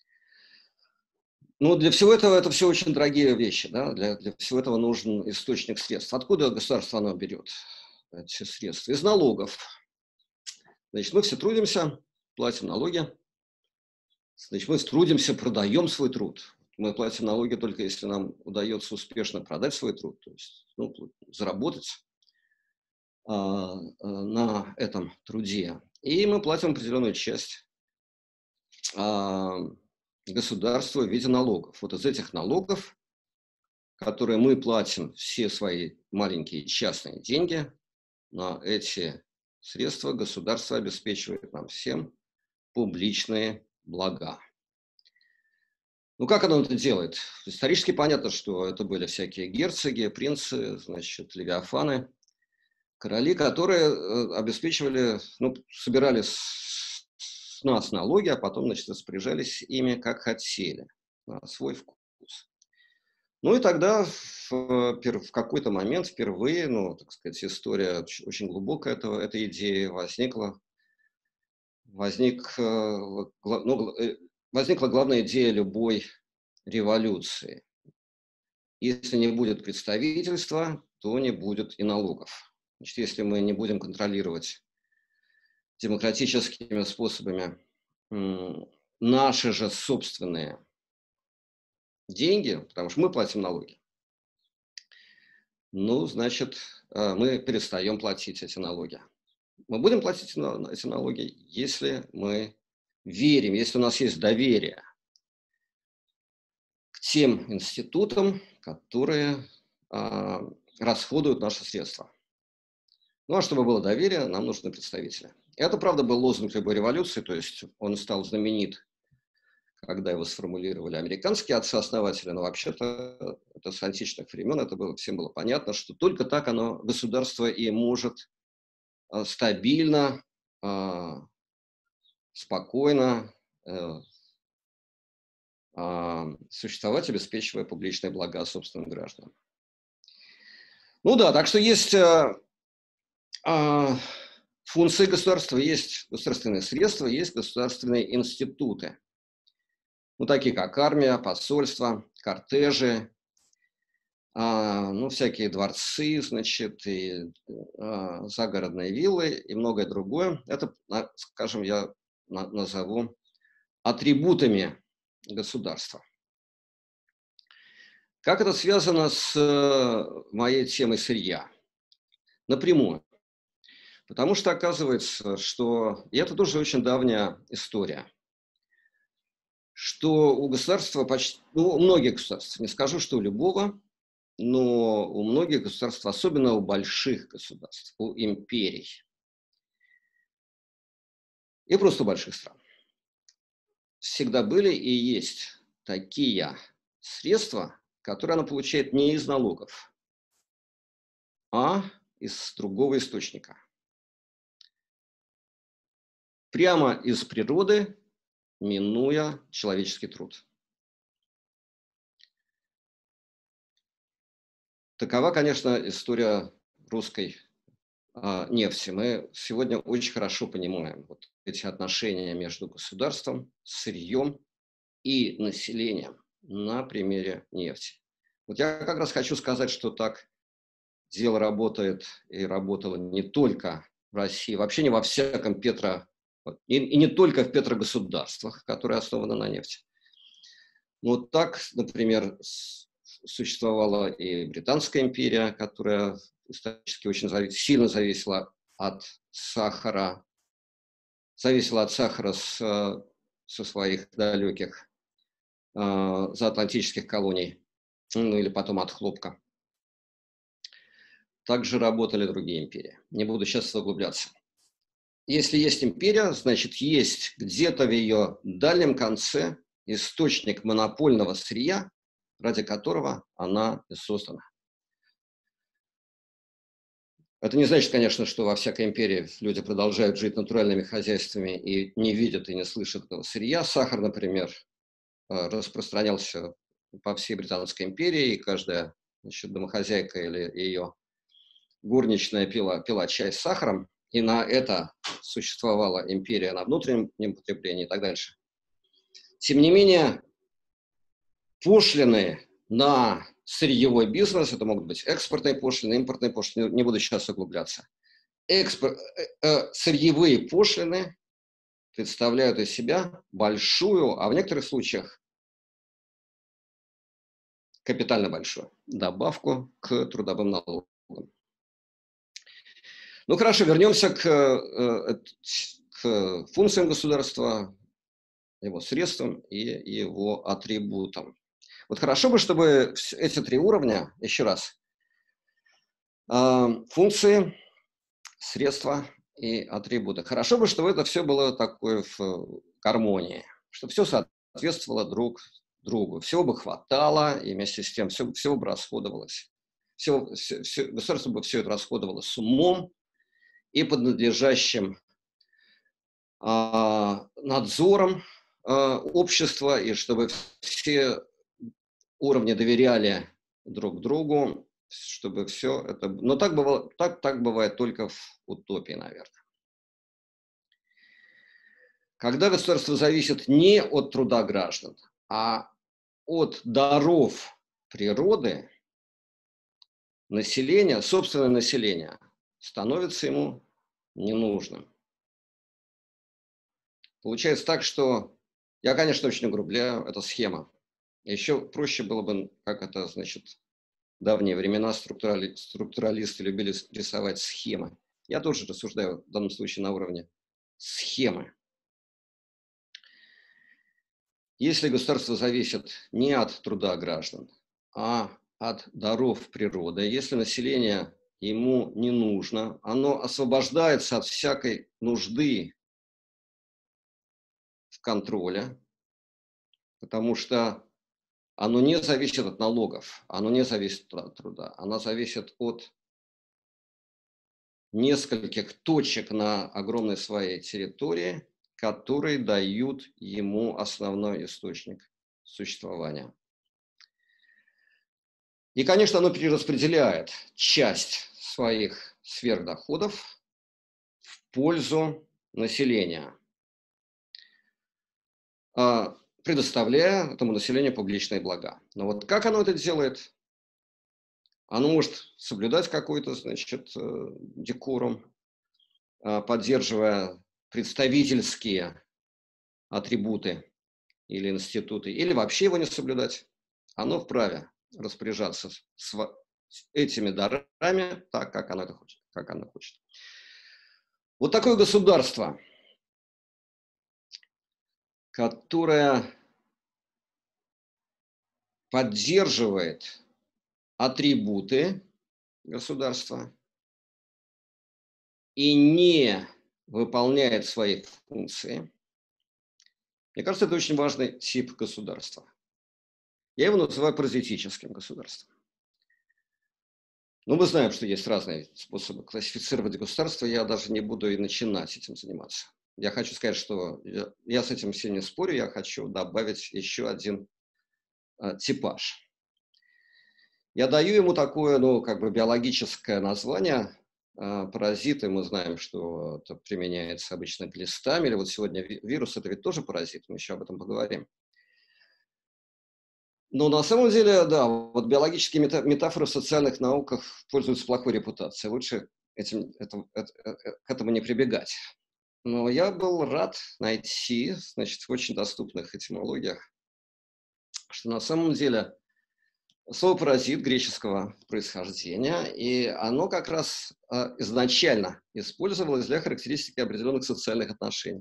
Ну, для всего этого это все очень дорогие вещи, да? для, для всего этого нужен источник средств. Откуда государство оно берет эти средства? Из налогов. Значит, мы все трудимся, платим налоги. Значит, мы трудимся, продаем свой труд. Мы платим налоги только если нам удается успешно продать свой труд, то есть ну, заработать а, а, на этом труде. И мы платим определенную часть а, государству в виде налогов. Вот из этих налогов, которые мы платим все свои маленькие частные деньги, на эти средства государство обеспечивает нам всем публичные блага. Ну, как оно это делает? Исторически понятно, что это были всякие герцоги, принцы, значит, левиафаны, короли, которые обеспечивали, ну, собирали с, с нас налоги, а потом, значит, распоряжались ими, как хотели, на свой вкус. Ну и тогда в, в какой-то момент впервые, ну, так сказать, история очень глубокая этого, этой идеи возникла, возник, ну, возникла главная идея любой революции. Если не будет представительства, то не будет и налогов. Значит, если мы не будем контролировать демократическими способами наши же собственные деньги, потому что мы платим налоги, ну, значит, мы перестаем платить эти налоги. Мы будем платить эти налоги, если мы верим, если у нас есть доверие к тем институтам, которые а, расходуют наши средства. Ну, а чтобы было доверие, нам нужны представители. Это, правда, был лозунг любой революции, то есть он стал знаменит, когда его сформулировали американские отцы-основатели, но вообще-то это с античных времен, это было, всем было понятно, что только так оно, государство и может а, стабильно, а, спокойно а, а, существовать, обеспечивая публичные блага собственным гражданам. Ну да, так что есть а, а, функции государства, есть государственные средства, есть государственные институты. Ну, такие как армия, посольства, кортежи, а, ну, всякие дворцы, значит, и а, загородные виллы и многое другое. Это, скажем, я назову атрибутами государства. Как это связано с моей темой сырья? Напрямую. Потому что оказывается, что, и это тоже очень давняя история, что у государства, почти, ну, у многих государств, не скажу, что у любого, но у многих государств, особенно у больших государств, у империй, и просто у больших стран, всегда были и есть такие средства, которые она получает не из налогов, а из другого источника. Прямо из природы, минуя человеческий труд. Такова, конечно, история русской а, нефти. Мы сегодня очень хорошо понимаем вот эти отношения между государством, сырьем и населением на примере нефти. Вот я как раз хочу сказать, что так дело работает и работало не только в России, вообще не во всяком петро, и, и не только в петрогосударствах, которые основаны на нефти. Вот так, например, существовала и Британская империя, которая исторически очень завис, сильно зависела от сахара, зависела от сахара с, со своих далеких э, заатлантических колоний, ну или потом от хлопка. Также работали другие империи. Не буду сейчас углубляться. Если есть империя, значит, есть где-то в ее дальнем конце источник монопольного сырья, ради которого она и создана. Это не значит, конечно, что во всякой империи люди продолжают жить натуральными хозяйствами и не видят и не слышат этого сырья. Сахар, например, распространялся по всей Британской империи, и каждая, значит, домохозяйка или ее горничная пила, пила чай с сахаром, и на это существовала империя на внутреннем потреблении и так дальше. Тем не менее, пошлины на сырьевой бизнес, это могут быть экспортные пошлины, импортные пошлины, не буду сейчас углубляться. Экспорт, э, э, сырьевые пошлины представляют из себя большую, а в некоторых случаях капитально большую добавку к трудовым налогам. Ну хорошо, вернемся к, э, к функциям государства, его средствам и его атрибутам. Вот хорошо бы, чтобы эти три уровня, еще раз, функции, средства и атрибуты. Хорошо бы, чтобы это все было такое в гармонии, чтобы все соответствовало друг другу, всего бы хватало, и вместе с тем все, всего бы расходовалось. Все, все, все, государство бы все это расходовало с умом и под надлежащим а, надзором а, общества, и чтобы все уровни доверяли друг другу, чтобы все это... Но так, бывало, так, так бывает только в утопии, наверное. Когда государство зависит не от труда граждан, а от даров природы, население, собственное население, становится ему ненужным. Получается так, что... Я, конечно, очень угрубляю, это схема. Еще проще было бы, как это, значит, в давние времена структурали, структуралисты любили рисовать схемы. Я тоже рассуждаю в данном случае на уровне схемы. Если государство зависит не от труда граждан, а от даров природы, если население ему не нужно, оно освобождается от всякой нужды в контроле, потому что оно не зависит от налогов, оно не зависит от труда, оно зависит от нескольких точек на огромной своей территории, которые дают ему основной источник существования. И, конечно, оно перераспределяет часть своих сверхдоходов в пользу населения, предоставляя этому населению публичные блага. Но вот как оно это делает? Оно может соблюдать какой-то, значит, декорум, поддерживая представительские атрибуты или институты, или вообще его не соблюдать. Оно вправе распоряжаться с этими дарами так, как оно это хочет, как оно хочет. Вот такое государство, которое поддерживает атрибуты государства и не выполняет свои функции. Мне кажется, это очень важный тип государства. Я его называю паразитическим государством. Но мы знаем, что есть разные способы классифицировать государство. Я даже не буду и начинать этим заниматься. Я хочу сказать, что я, я с этим все не спорю. Я хочу добавить еще один а, типаж. Я даю ему такое, ну, как бы биологическое название. А, паразиты, мы знаем, что это применяется обычно к глистам. Или вот сегодня вирус, это ведь тоже паразит. Мы еще об этом поговорим. Но на самом деле, да, вот биологические метафоры в социальных науках пользуются плохой репутацией. Лучше этим, это, это, к этому не прибегать. Но я был рад найти, значит, в очень доступных этимологиях, что на самом деле слово «паразит» греческого происхождения, и оно как раз изначально использовалось для характеристики определенных социальных отношений.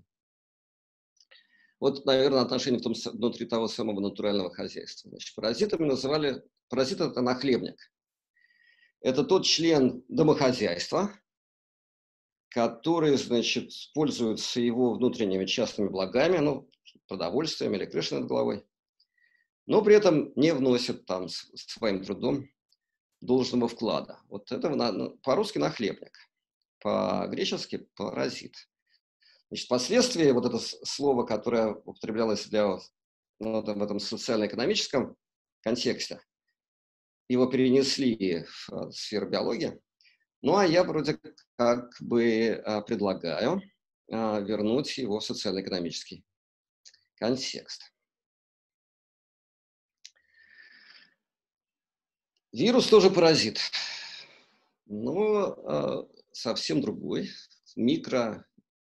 Вот, наверное, отношения в том, внутри того самого натурального хозяйства. Значит, паразитами называли... Паразит – это нахлебник. Это тот член домохозяйства, который, значит, пользуется его внутренними частными благами, ну, продовольствием или крышей над головой, но при этом не вносят там своим трудом должного вклада. Вот это по-русски нахлебник, по-гречески паразит. Значит, впоследствии вот это слово, которое употреблялось для, ну, в этом социально-экономическом контексте, его перенесли в сферу биологии. Ну, а я вроде как бы предлагаю вернуть его в социально-экономический контекст. Вирус тоже паразит, но совсем другой, микропаразит.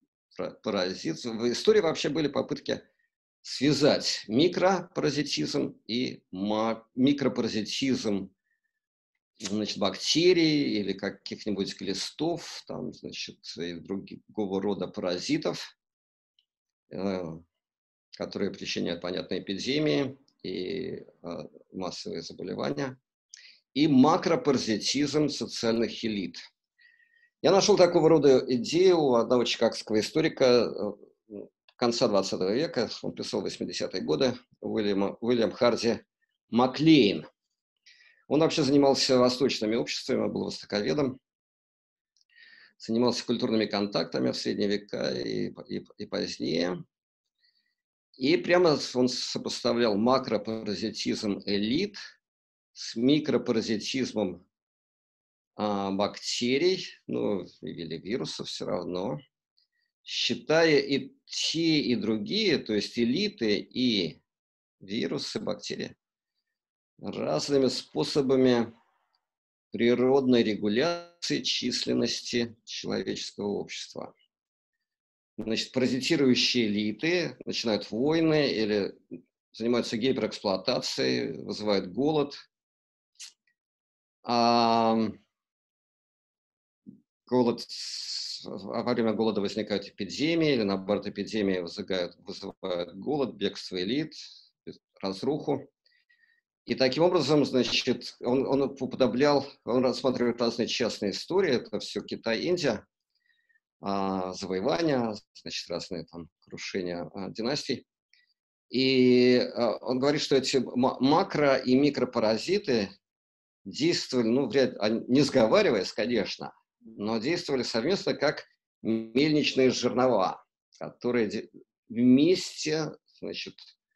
В истории вообще были попытки связать микропаразитизм и микропаразитизм, значит, бактерий или каких-нибудь глистов, там, значит, и другого рода паразитов, которые причиняют, понятно, эпидемии и массовые заболевания, и макропаразитизм социальных элит. Я нашел такого рода идею у одного чикагского историка конца двадцатого века, он писал в восьмидесятые годы, Уильям, Уильям Харди Маклейн. Он вообще занимался восточными обществами, был востоковедом, занимался культурными контактами в средние века и, и, и позднее. И прямо он сопоставлял макропаразитизм элит с микропаразитизмом а, бактерий, ну, или вирусов все равно, считая и те, и другие, то есть элиты и вирусы, бактерии, разными способами природной регуляции численности человеческого общества. Значит, паразитирующие элиты начинают войны или занимаются гиперэксплуатацией, вызывают голод. А голод, во время голода возникают эпидемии, или наоборот, эпидемии вызывают, вызывают голод, бегство элит, разруху. И таким образом, значит, он, он уподоблял, он рассматривает разные частные истории, это все Китай, Индия, а, завоевания, значит, разные там крушения а, династий. И а, он говорит, что эти макро- и микропаразиты действовали, ну, вряд, не сговариваясь, конечно, но действовали совместно как мельничные жернова, которые вместе, значит,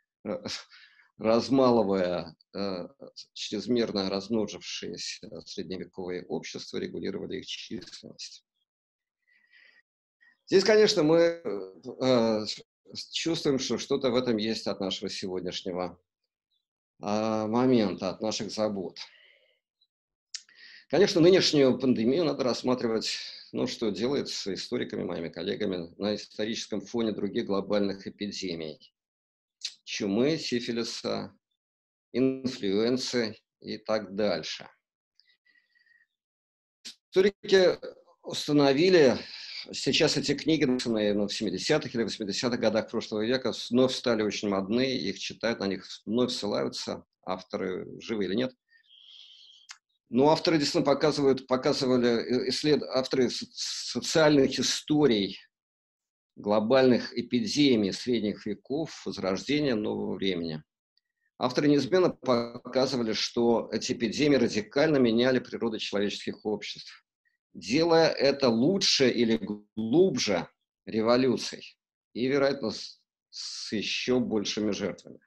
размалывая э, чрезмерно размножившиеся средневековые общества, регулировали их численность. Здесь, конечно, мы э, чувствуем, что что-то в этом есть от нашего сегодняшнего э, момента, от наших забот. Конечно, нынешнюю пандемию надо рассматривать, ну, что делается историками, моими коллегами, на историческом фоне других глобальных эпидемий. Чумы, сифилиса, инфлюенции и так дальше. Историки установили, сейчас эти книги, написанные ну, в семидесятых или восьмидесятых годах прошлого века, вновь стали очень модны, их читают, на них вновь ссылаются, авторы живы или нет. Но авторы действительно показывают, показывали, исслед, авторы социальных историй глобальных эпидемий средних веков, возрождения нового времени. Авторы неизменно показывали, что эти эпидемии радикально меняли природу человеческих обществ, делая это лучше или глубже революций и, вероятно, с, с еще большими жертвами.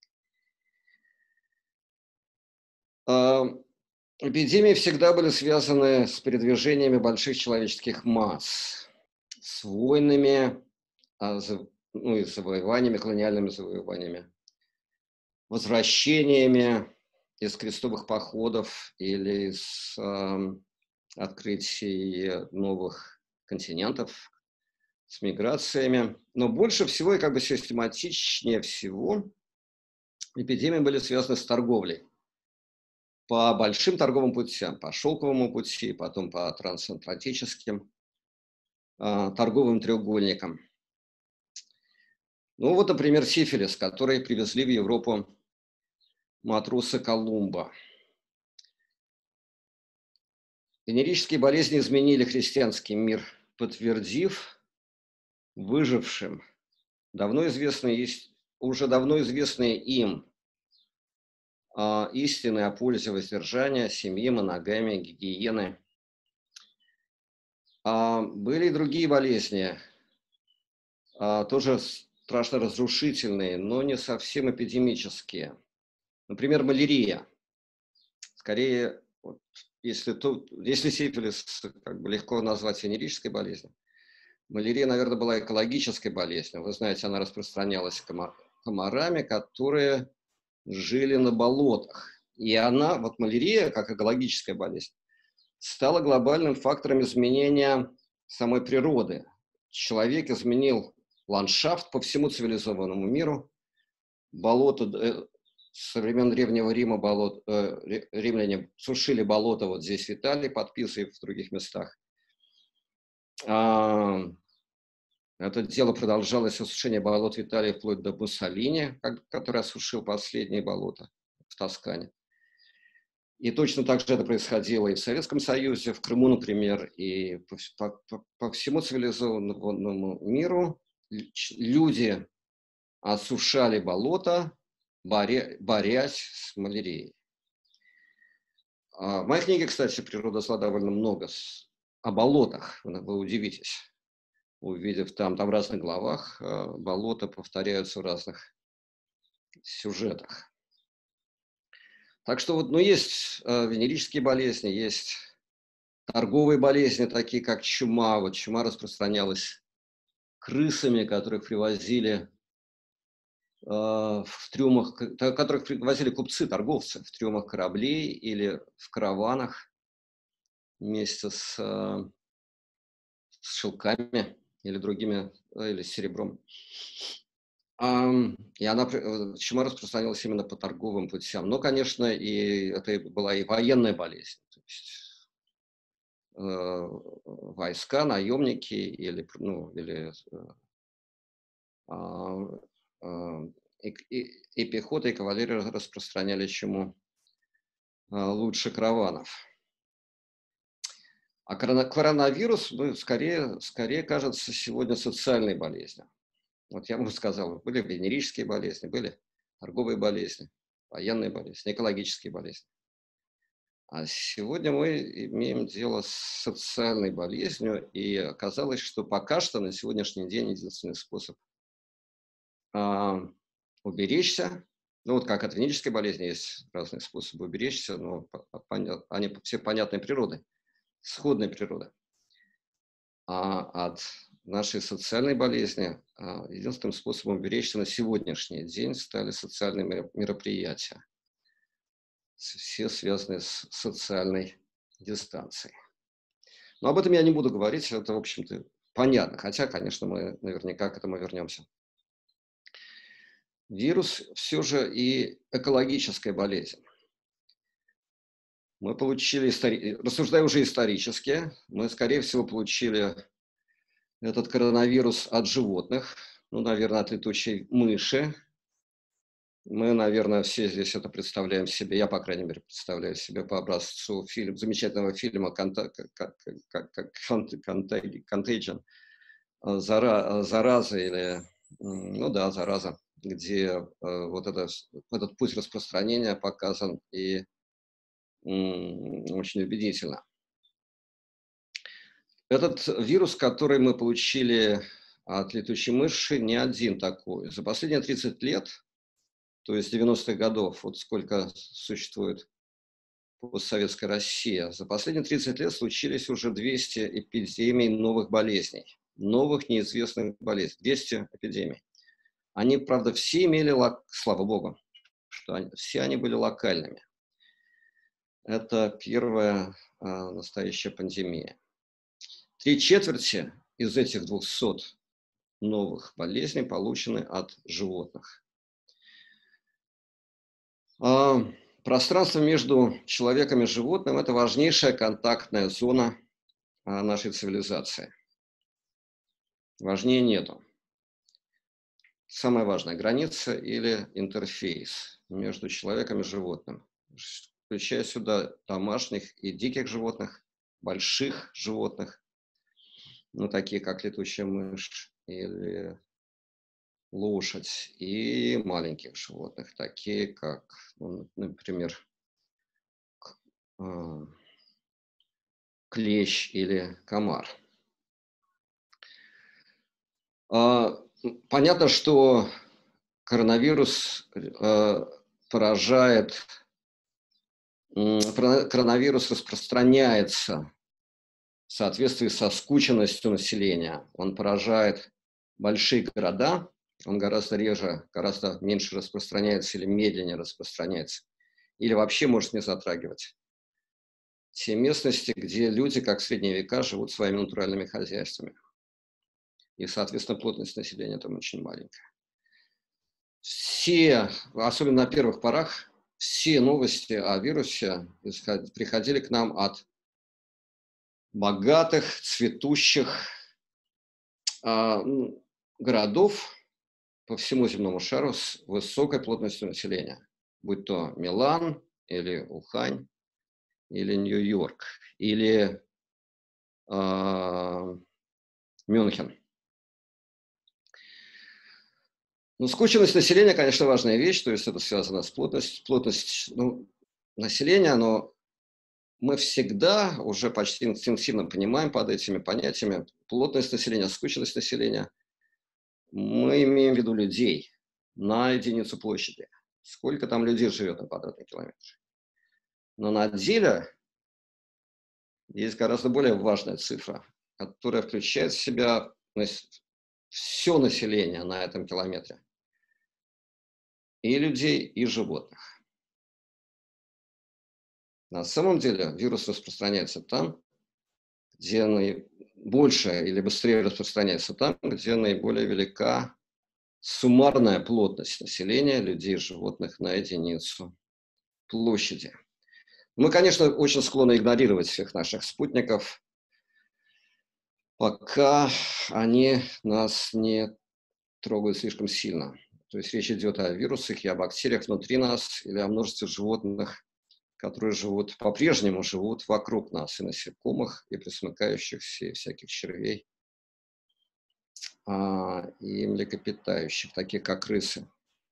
Эпидемии всегда были связаны с передвижениями больших человеческих масс, с войнами, ну и завоеваниями, колониальными завоеваниями, возвращениями из крестовых походов или из э, открытий новых континентов, с миграциями. Но больше всего и как бы систематичнее всего эпидемии были связаны с торговлей. По большим торговым путям, по шелковому пути, потом по трансатлантическим э, торговым треугольникам. Ну вот, например, сифилис, который привезли в Европу матросы Колумба. Венерические болезни изменили христианский мир, подтвердив выжившим давно известную уже давно известные им а, истины о пользе воздержания, семьи, моногамии, гигиены. А, были и другие болезни, а, тоже страшно разрушительные, но не совсем эпидемические. Например, малярия. Скорее, вот, если, то, если сифилис как бы легко назвать венерической болезнью, малярия, наверное, была экологической болезнью. Вы знаете, она распространялась комарами, которые жили на болотах. И она, вот малярия, как экологическая болезнь, стала глобальным фактором изменения самой природы. Человек изменил ландшафт по всему цивилизованному миру. Болото, со времен Древнего Рима болот, э, римляне сушили болото вот здесь в Италии, под Писой и в других местах. А, это дело продолжалось, осушение болот в Италии вплоть до Муссолини, который осушил последние болота в Тоскане. И точно так же это происходило и в Советском Союзе, в Крыму, например, и по, по, по всему цивилизованному миру люди осушали болота, боря, борясь с малярией. В моей книге, кстати, «Природа зла» довольно много о болотах, вы удивитесь, увидев там, там в разных главах болота повторяются в разных сюжетах. Так что вот, ну, есть э, венерические болезни, есть торговые болезни, такие как чума. Вот чума распространялась крысами, которых привозили э, в трюмах, которых привозили купцы, торговцы в трюмах кораблей или в караванах вместе с, э, с шелками или другими, или с серебром. И она, чума распространялась именно по торговым путям. Но, конечно, и это была и военная болезнь. То есть, э, войска, наемники или, ну, или э, э, и, и, и пехота, и кавалерия распространяли чуму э, лучше караванов. А коронавирус, ну, скорее, скорее кажется сегодня социальной болезнью. Вот я бы сказал, были венерические болезни, были торговые болезни, военные болезни, экологические болезни. А сегодня мы имеем дело с социальной болезнью, и оказалось, что пока что на сегодняшний день единственный способ а, уберечься, ну вот как от венерической болезни есть разные способы уберечься, но они все понятной природы, сходной природы. А от нашей социальной болезни единственным способом уберечься на сегодняшний день стали социальные мероприятия, все связанные с социальной дистанцией. Но об этом я не буду говорить, это, в общем-то, понятно, хотя, конечно, мы наверняка к этому вернемся. Вирус все же и экологическая болезнь. Мы получили, рассуждая уже исторически, мы, скорее всего, получили этот коронавирус от животных, ну, наверное, от летучей мыши. Мы, наверное, все здесь это представляем себе, я, по крайней мере, представляю себе по образцу фильм, замечательного фильма «Contagion», «Зараза» или, ну да, «Зараза», где вот это, этот путь распространения показан и очень убедительно. Этот вирус, который мы получили от летучей мыши, не один такой. За последние тридцать лет, то есть девяностых годов, вот сколько существует постсоветская Россия, за последние тридцать лет случились уже двести эпидемий новых болезней, новых неизвестных болезней, двести эпидемий. Они, правда, все имели, слава богу, что они, все они были локальными. Это первая а, настоящая пандемия. Три четверти из этих двухсот новых болезней получены от животных. А, пространство между человеком и животным – это важнейшая контактная зона а, нашей цивилизации. Важнее нету. Самая важная граница или интерфейс между человеком и животным, включая сюда домашних и диких животных, больших животных, ну, такие как летучая мышь или лошадь, и маленьких животных, такие как, ну, например, к- а, клещ или комар. А, м, Понятно, что коронавирус э, поражает, м, кора- коронавирус распространяется в соответствии со скученностью населения. Он поражает большие города, он гораздо реже, гораздо меньше распространяется или медленнее распространяется, или вообще может не затрагивать те местности, где люди, как в средние века, живут своими натуральными хозяйствами. И, соответственно, плотность населения там очень маленькая. Все, особенно на первых порах, все новости о вирусе приходили к нам от богатых, цветущих а, городов по всему земному шару с высокой плотностью населения, будь то Милан или Ухань, или Нью-Йорк, или а, Мюнхен. Ну, скученность населения, конечно, важная вещь, то есть это связано с плотностью. Плотность ну, населения, но мы всегда уже почти инстинктивно понимаем под этими понятиями плотность населения, скученность населения. Мы имеем в виду людей на единицу площади. Сколько там людей живет на квадратный километр. Но на деле есть гораздо более важная цифра, которая включает в себя все население на этом километре. И людей, и животных. На самом деле вирус распространяется там, где наибольшее или быстрее распространяется там, где наиболее велика суммарная плотность населения, людей и животных на единицу площади. Мы, конечно, очень склонны игнорировать всех наших спутников, пока они нас не трогают слишком сильно. То есть речь идет о вирусах и о бактериях внутри нас или о множестве животных, которые живут, по-прежнему живут вокруг нас, и насекомых, и пресмыкающихся, и всяких червей, а, и млекопитающих, таких как крысы.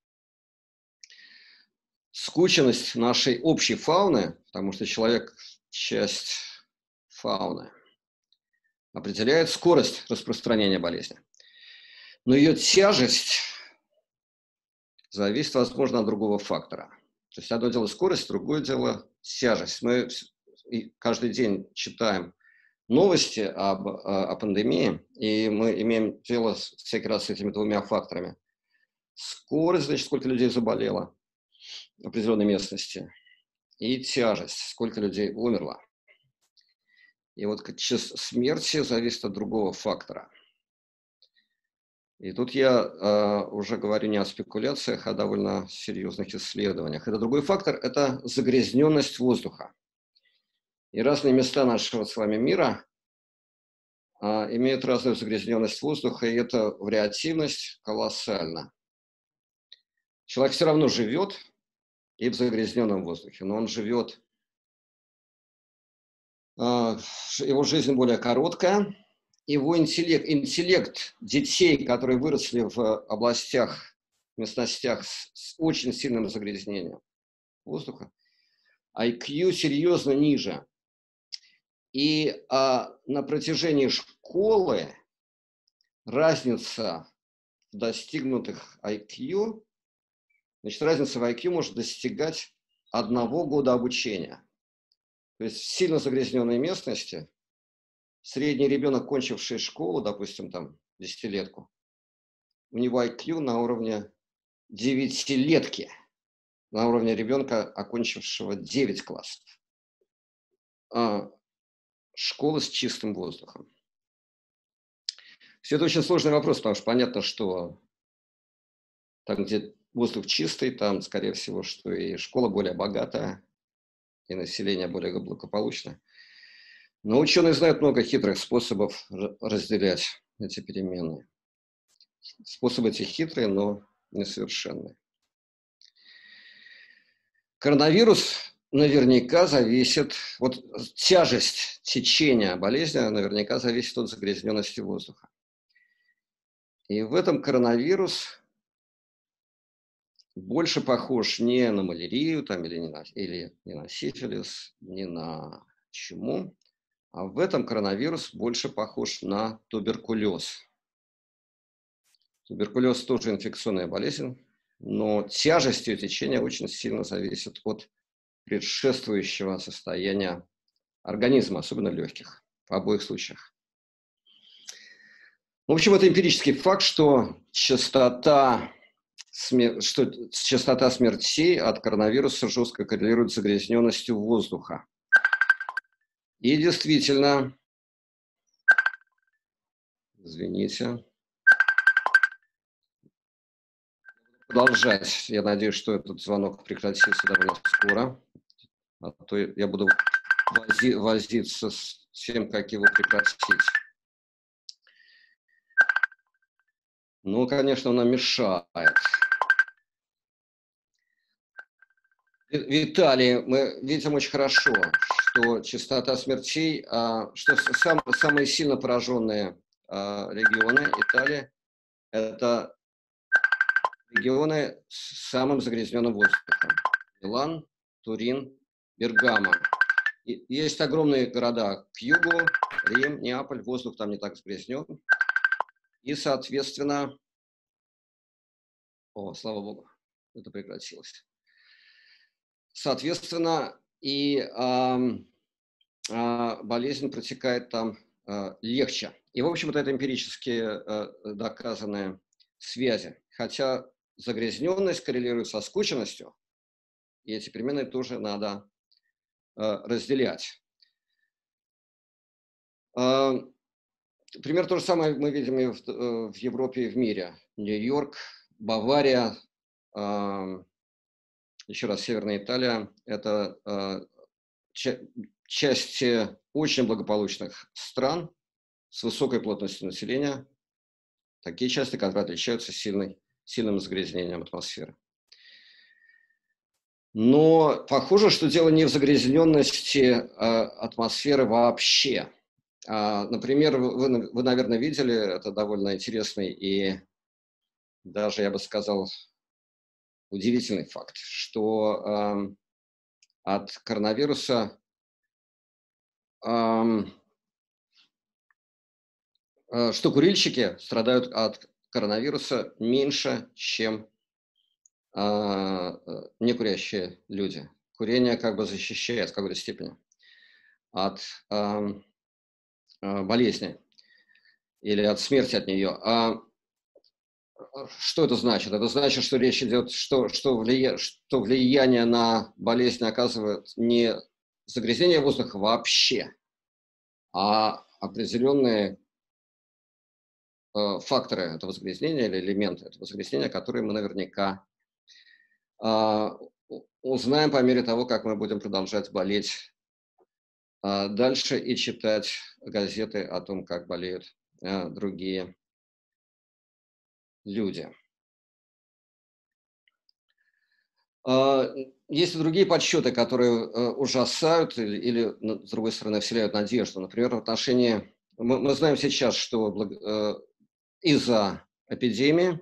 Скученность нашей общей фауны, потому что человек – часть фауны, определяет скорость распространения болезни. Но ее тяжесть зависит, возможно, от другого фактора. То есть одно дело скорость, другое дело тяжесть. Мы каждый день читаем новости об, о, о пандемии, и мы имеем дело всякий раз с этими двумя факторами. Скорость, значит, сколько людей заболело в определенной местности, и тяжесть, сколько людей умерло. И вот число смерти зависит от другого фактора. И тут я э, уже говорю не о спекуляциях, а о довольно серьезных исследованиях. Это другой фактор – это загрязненность воздуха. И разные места нашего с вами мира а, имеют разную загрязненность воздуха, и эта вариативность колоссальна. Человек все равно живет и в загрязненном воздухе, но он живет, а, его жизнь более короткая, его интеллект, интеллект детей, которые выросли в областях, местностях с, с очень сильным загрязнением воздуха, ай кью серьезно ниже. И а, на протяжении школы разница в достигнутых ай кью, значит, разница в ай кью может достигать одного года обучения. То есть в сильно загрязненной местности средний ребенок, кончивший школу, допустим, там, десятилетку, у него ай кью на уровне девятилетки, на уровне ребенка, окончившего девять классов. А школа с чистым воздухом. Все это очень сложный вопрос, потому что понятно, что там, где воздух чистый, там, скорее всего, что и школа более богатая, и население более благополучное. Но ученые знают много хитрых способов разделять эти переменные. Способы эти хитрые, но несовершенные. Коронавирус наверняка зависит, вот тяжесть течения болезни наверняка зависит от загрязненности воздуха. И в этом коронавирус больше похож не на малярию там, или, не на, или не на сифилис, не на чуму, а в этом коронавирус больше похож на туберкулез. Туберкулез тоже инфекционная болезнь, но тяжесть ее течения очень сильно зависит от предшествующего состояния организма, особенно легких, в обоих случаях. В общем, это эмпирический факт, что частота, смер... что частота смертей от коронавируса жестко коррелирует с загрязненностью воздуха. И действительно, извините, продолжать. Я надеюсь, что этот звонок прекратится довольно скоро, а то я буду вози... возиться с тем, как его прекратить. Ну, конечно, он нам мешает. В Италии мы видим очень хорошо, что частота смертей, что сам, самые сильно пораженные регионы Италии – это регионы с самым загрязненным воздухом. Милан, Турин, Бергамо. И есть огромные города к югу, Рим, Неаполь, воздух там не так загрязнен. И, соответственно, о, слава богу, это прекратилось. Соответственно, и э, э, болезнь протекает там э, легче. И, в общем-то, это эмпирически э, доказанные связи. Хотя загрязненность коррелирует со скученностью, и эти перемены тоже надо э, разделять. Э, пример то же самое мы видим и в, в Европе, и в мире. Нью-Йорк, Бавария, э, еще раз, Северная Италия – это э, ча части очень благополучных стран с высокой плотностью населения, такие части, которые отличаются сильной, сильным загрязнением атмосферы. Но похоже, что дело не в загрязненности э, атмосферы вообще. А, например, вы, вы, наверное, видели, это довольно интересный и даже, я бы сказал, удивительный факт, что э, от коронавируса э, э, что курильщики страдают от коронавируса меньше, чем э, некурящие люди. Курение как бы защищает в какой-то степени от э, э, болезни или от смерти от нее. А что это значит? Это значит, что речь идет, что, что, влия, что влияние на болезнь оказывает не загрязнение воздуха вообще, а определенные э, факторы этого загрязнения или элементы этого загрязнения, которые мы наверняка э, узнаем по мере того, как мы будем продолжать болеть э, дальше и читать газеты о том, как болеют э, другие люди. Есть и другие подсчеты, которые ужасают или, или, с другой стороны, вселяют надежду. Например, в отношении... Мы, мы знаем сейчас, что из-за эпидемии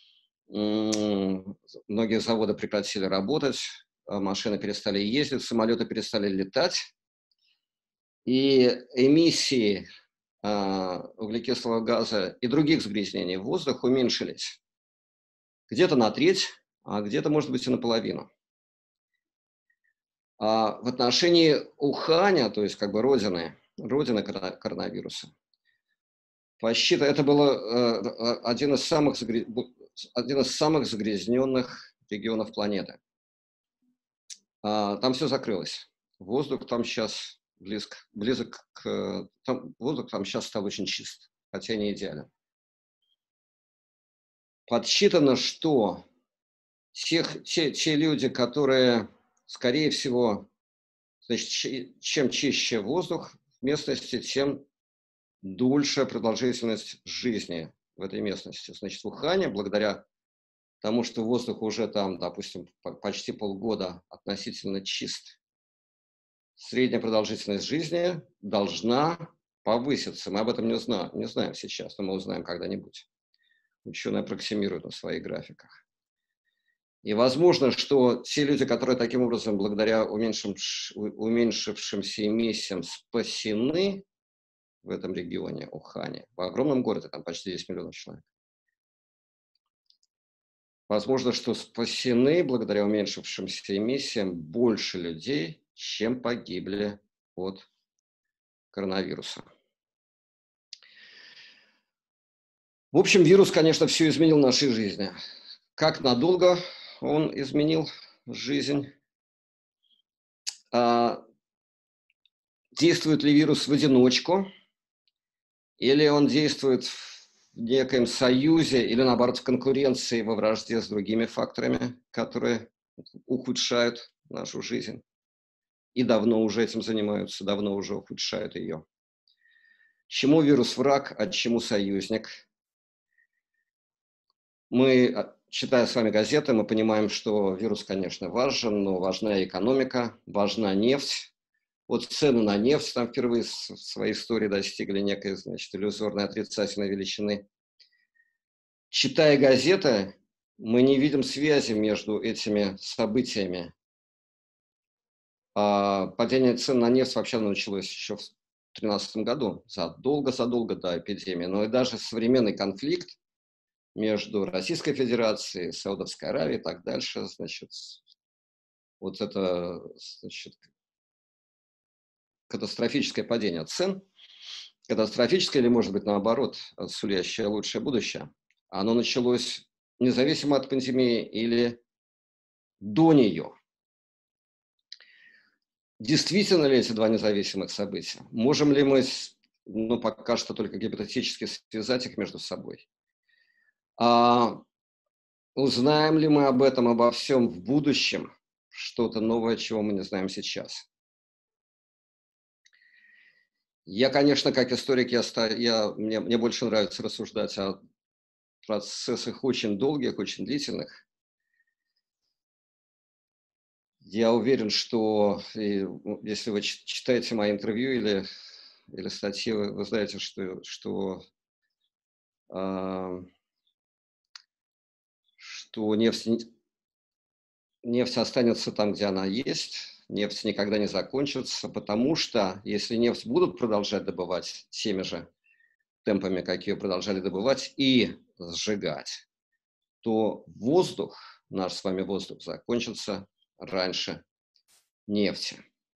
многие заводы прекратили работать, машины перестали ездить, самолеты перестали летать, и эмиссии углекислого газа и других загрязнений в воздух уменьшились где-то на треть, а где-то, может быть, и наполовину. А в отношении Уханя, то есть как бы родины, родины коронавируса, посчитано, это был э, один, из самых, один из самых загрязненных регионов планеты. А, там все закрылось. Воздух там сейчас близко, близок к... Там, воздух там сейчас стал очень чист, хотя не идеален. Подсчитано, что тех, те, те люди, которые, скорее всего, значит, чем чище воздух в местности, тем дольше продолжительность жизни в этой местности. Значит, в Ухане, благодаря тому, что воздух уже там, допустим, почти полгода относительно чист, средняя продолжительность жизни должна повыситься. Мы об этом не знаем, не знаем сейчас, но мы узнаем когда-нибудь. Ученые аппроксимируют на своих графиках. И возможно, что те люди, которые таким образом, благодаря уменьшившимся, уменьшившимся эмиссиям, спасены в этом регионе, Ухане, в огромном городе, там почти десять миллионов человек, возможно, что спасены благодаря уменьшившимся эмиссиям больше людей, чем погибли от коронавируса. В общем, вирус, конечно, все изменил в нашей жизни. Как надолго он изменил жизнь? А, действует ли вирус в одиночку? Или он действует в некоем союзе, или наоборот в конкуренции, во вражде с другими факторами, которые ухудшают нашу жизнь? И давно уже этим занимаются, давно уже ухудшают ее. Чему вирус враг, а чему союзник? Мы, читая с вами газеты, мы понимаем, что вирус, конечно, важен, но важна экономика, важна нефть. Вот цены на нефть там впервые в своей истории достигли некой, значит, иллюзорной отрицательной величины. Читая газеты, мы не видим связи между этими событиями. А падение цен на нефть вообще началось еще в две тысячи тринадцатом году, задолго-задолго до эпидемии. Но и даже современный конфликт между Российской Федерацией, Саудовской Аравией и так дальше, значит, вот это, значит, катастрофическое падение цен, катастрофическое или, может быть, наоборот, сулящее лучшее будущее, оно началось независимо от пандемии или до нее. Действительно ли эти два независимых события? Можем ли мы, ну, пока что только гипотетически связать их между собой? А узнаем ли мы об этом, обо всем в будущем? Что-то новое, чего мы не знаем сейчас? Я, конечно, как историк, я, я, мне, мне больше нравится рассуждать о процессах очень долгих, очень длительных. Я уверен, что и, если вы читаете мои интервью или, или статьи, вы, вы знаете, что, что, э, что нефть, нефть останется там, где она есть, нефть никогда не закончится, потому что если нефть будут продолжать добывать теми же темпами, как ее продолжали добывать и сжигать, то воздух, наш с вами воздух, закончится раньше нефти.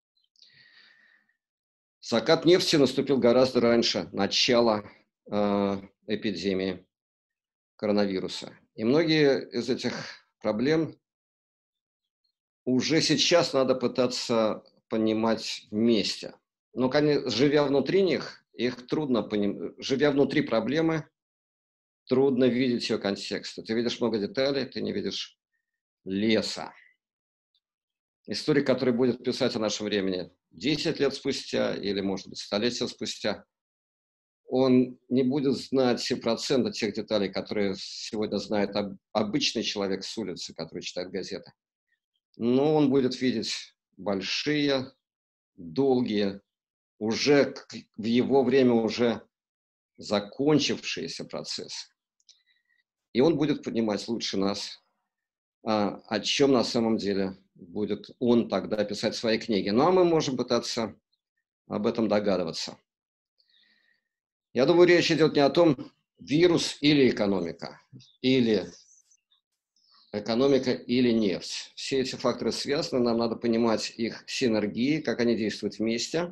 Закат нефти наступил гораздо раньше начала э, эпидемии коронавируса. И многие из этих проблем уже сейчас надо пытаться понимать вместе. Но, конечно, живя внутри них, их трудно понимать. Живя внутри проблемы, трудно видеть ее контекст. Ты видишь много деталей, ты не видишь леса. Историк, который будет писать о нашем времени десять лет спустя или, может быть, столетия спустя, он не будет знать все проценты тех деталей, которые сегодня знает обычный человек с улицы, который читает газеты. Но он будет видеть большие, долгие, уже в его время уже закончившиеся процессы. И он будет понимать лучше нас, о чем на самом деле будет он тогда писать в своей книге. Ну а мы можем пытаться об этом догадываться. Я думаю, речь идет не о том, вирус или экономика, или экономика или нефть. Все эти факторы связаны, нам надо понимать их синергии, как они действуют вместе.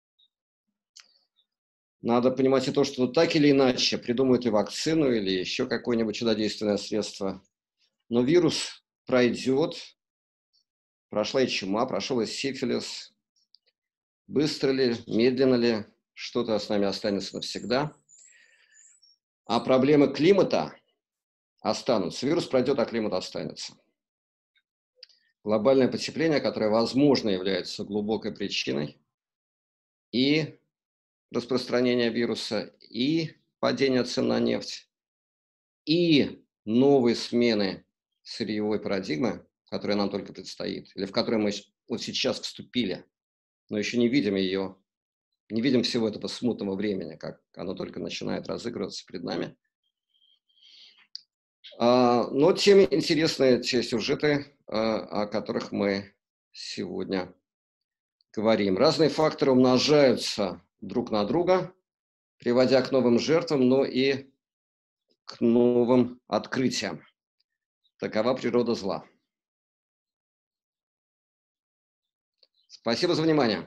Надо понимать и то, что так или иначе придумают и вакцину, или еще какое-нибудь чудодейственное средство. Но вирус пройдет, прошла и чума, прошел и сифилис. Быстро ли, медленно ли, что-то с нами останется навсегда. А проблемы климата останутся. Вирус пройдет, а климат останется. Глобальное потепление, которое, возможно, является глубокой причиной и распространения вируса, и падения цен на нефть, и новые смены сырьевой парадигмы, которая нам только предстоит, или в которую мы вот сейчас вступили, но еще не видим ее, не видим всего этого смутного времени, как оно только начинает разыгрываться перед нами. Но тем интересны те сюжеты, о которых мы сегодня говорим. Разные факторы умножаются друг на друга, приводя к новым жертвам, но и к новым открытиям. Такова природа зла. Спасибо за внимание.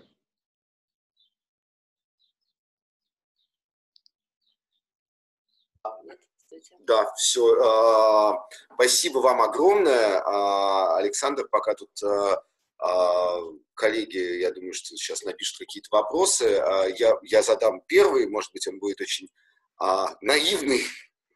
Да, все. Спасибо вам огромное, Александр. Пока тут коллеги, я думаю, что сейчас напишут какие-то вопросы. Я, я задам первый, может быть, он будет очень наивный,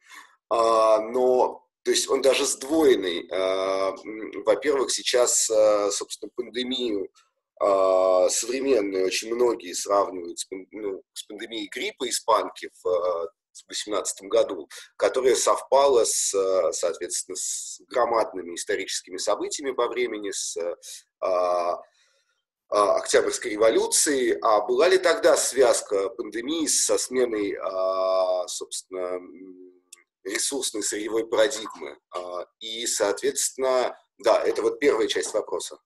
но, то есть он даже сдвоенный. Во-первых, сейчас, собственно, пандемию современную очень многие сравнивают с, ну, с пандемией гриппа испанки в две тысячи восемнадцатом году, которая совпала с, соответственно, с громадными историческими событиями во времени, с а, а, Октябрьской революцией. А была ли тогда связка пандемии со сменой, а, собственно, ресурсной сырьевой парадигмы? А, и, соответственно, да, это вот первая часть вопроса.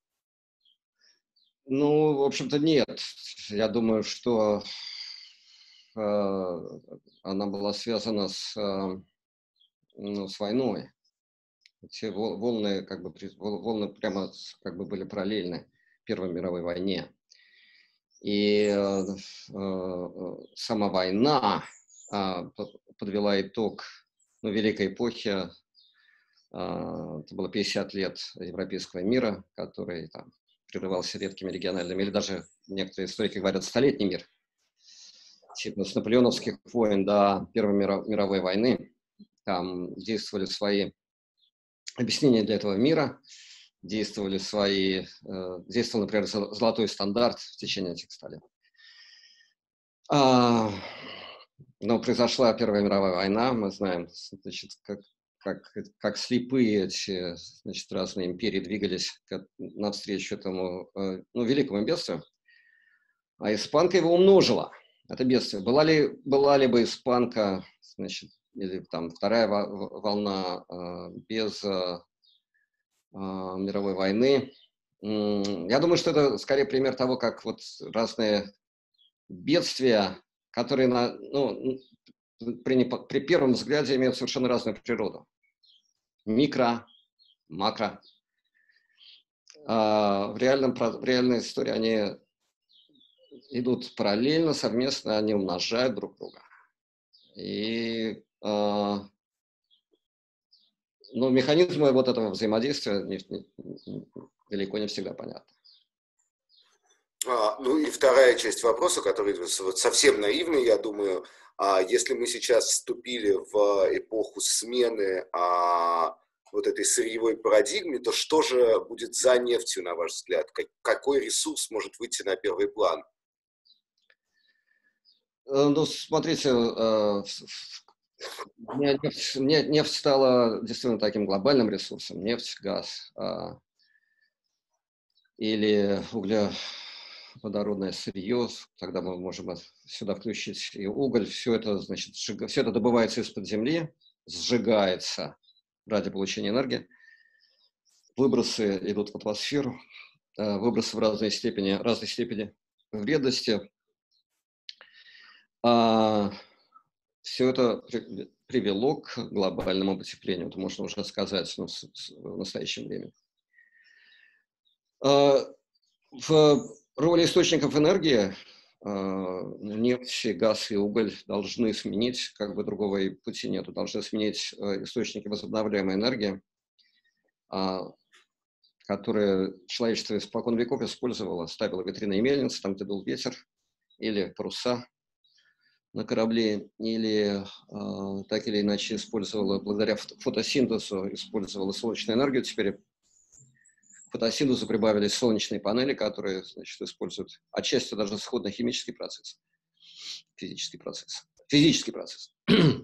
Ну, в общем-то, нет. Я думаю, что э, она была связана с, э, ну, с войной. Все волны, как бы, волны прямо как бы были параллельны Первой мировой войне. И э, э, сама война э, подвела итог, ну, великой эпохи. Э, это было пятьдесят лет европейского мира, который там прерывался редкими региональными, или даже некоторые историки говорят, столетний мир, типа с наполеоновских войн до Первой мировой войны. Там действовали свои объяснения для этого мира, действовали свои, действовал, например, золотой стандарт в течение этих ста лет. А, но произошла Первая мировая война, мы знаем, значит, как, как, как слепые эти, значит, разные империи двигались навстречу этому, ну, великому бедствию, а испанка его умножила, это бедствие. Была ли, была ли бы испанка, значит, или там вторая волна без мировой войны? Я думаю, что это скорее пример того, как вот разные бедствия, которые на, ну, при, при первом взгляде имеют совершенно разную природу. Микро, макро. А в, реальном, в реальной истории они идут параллельно, совместно, они умножают друг друга. И а, ну, механизмы вот этого взаимодействия не, не, не, далеко не всегда понятны. А, ну и вторая часть вопроса, который вот совсем наивный, я думаю, а если мы сейчас вступили в эпоху смены а, вот этой сырьевой парадигмы, то что же будет за нефтью, на ваш взгляд? Какой ресурс может выйти на первый план? Ну, смотрите, нефть, нефть стала действительно таким глобальным ресурсом. Нефть, газ или углеводородное сырье, тогда мы можем сюда включить и уголь. Все это, значит, все это добывается из-под земли, сжигается ради получения энергии. Выбросы идут в атмосферу, выбросы в разной степени, разной степени вредности. А все это привело к глобальному потеплению, это можно уже сказать, ну, в настоящее время. В роли источников энергии нефть, газ и уголь должны сменить, как бы другого и пути нету, должны сменить источники возобновляемой энергии, которые человечество испокон веков использовало, ставило ветряные мельницы, там, где был ветер, или паруса на корабле, или э, так или иначе использовала, благодаря фотосинтезу, использовала солнечную энергию. Теперь к фотосинтезу прибавились солнечные панели, которые, значит, используют отчасти даже сходный химический процесс, физический процесс. Физический процесс.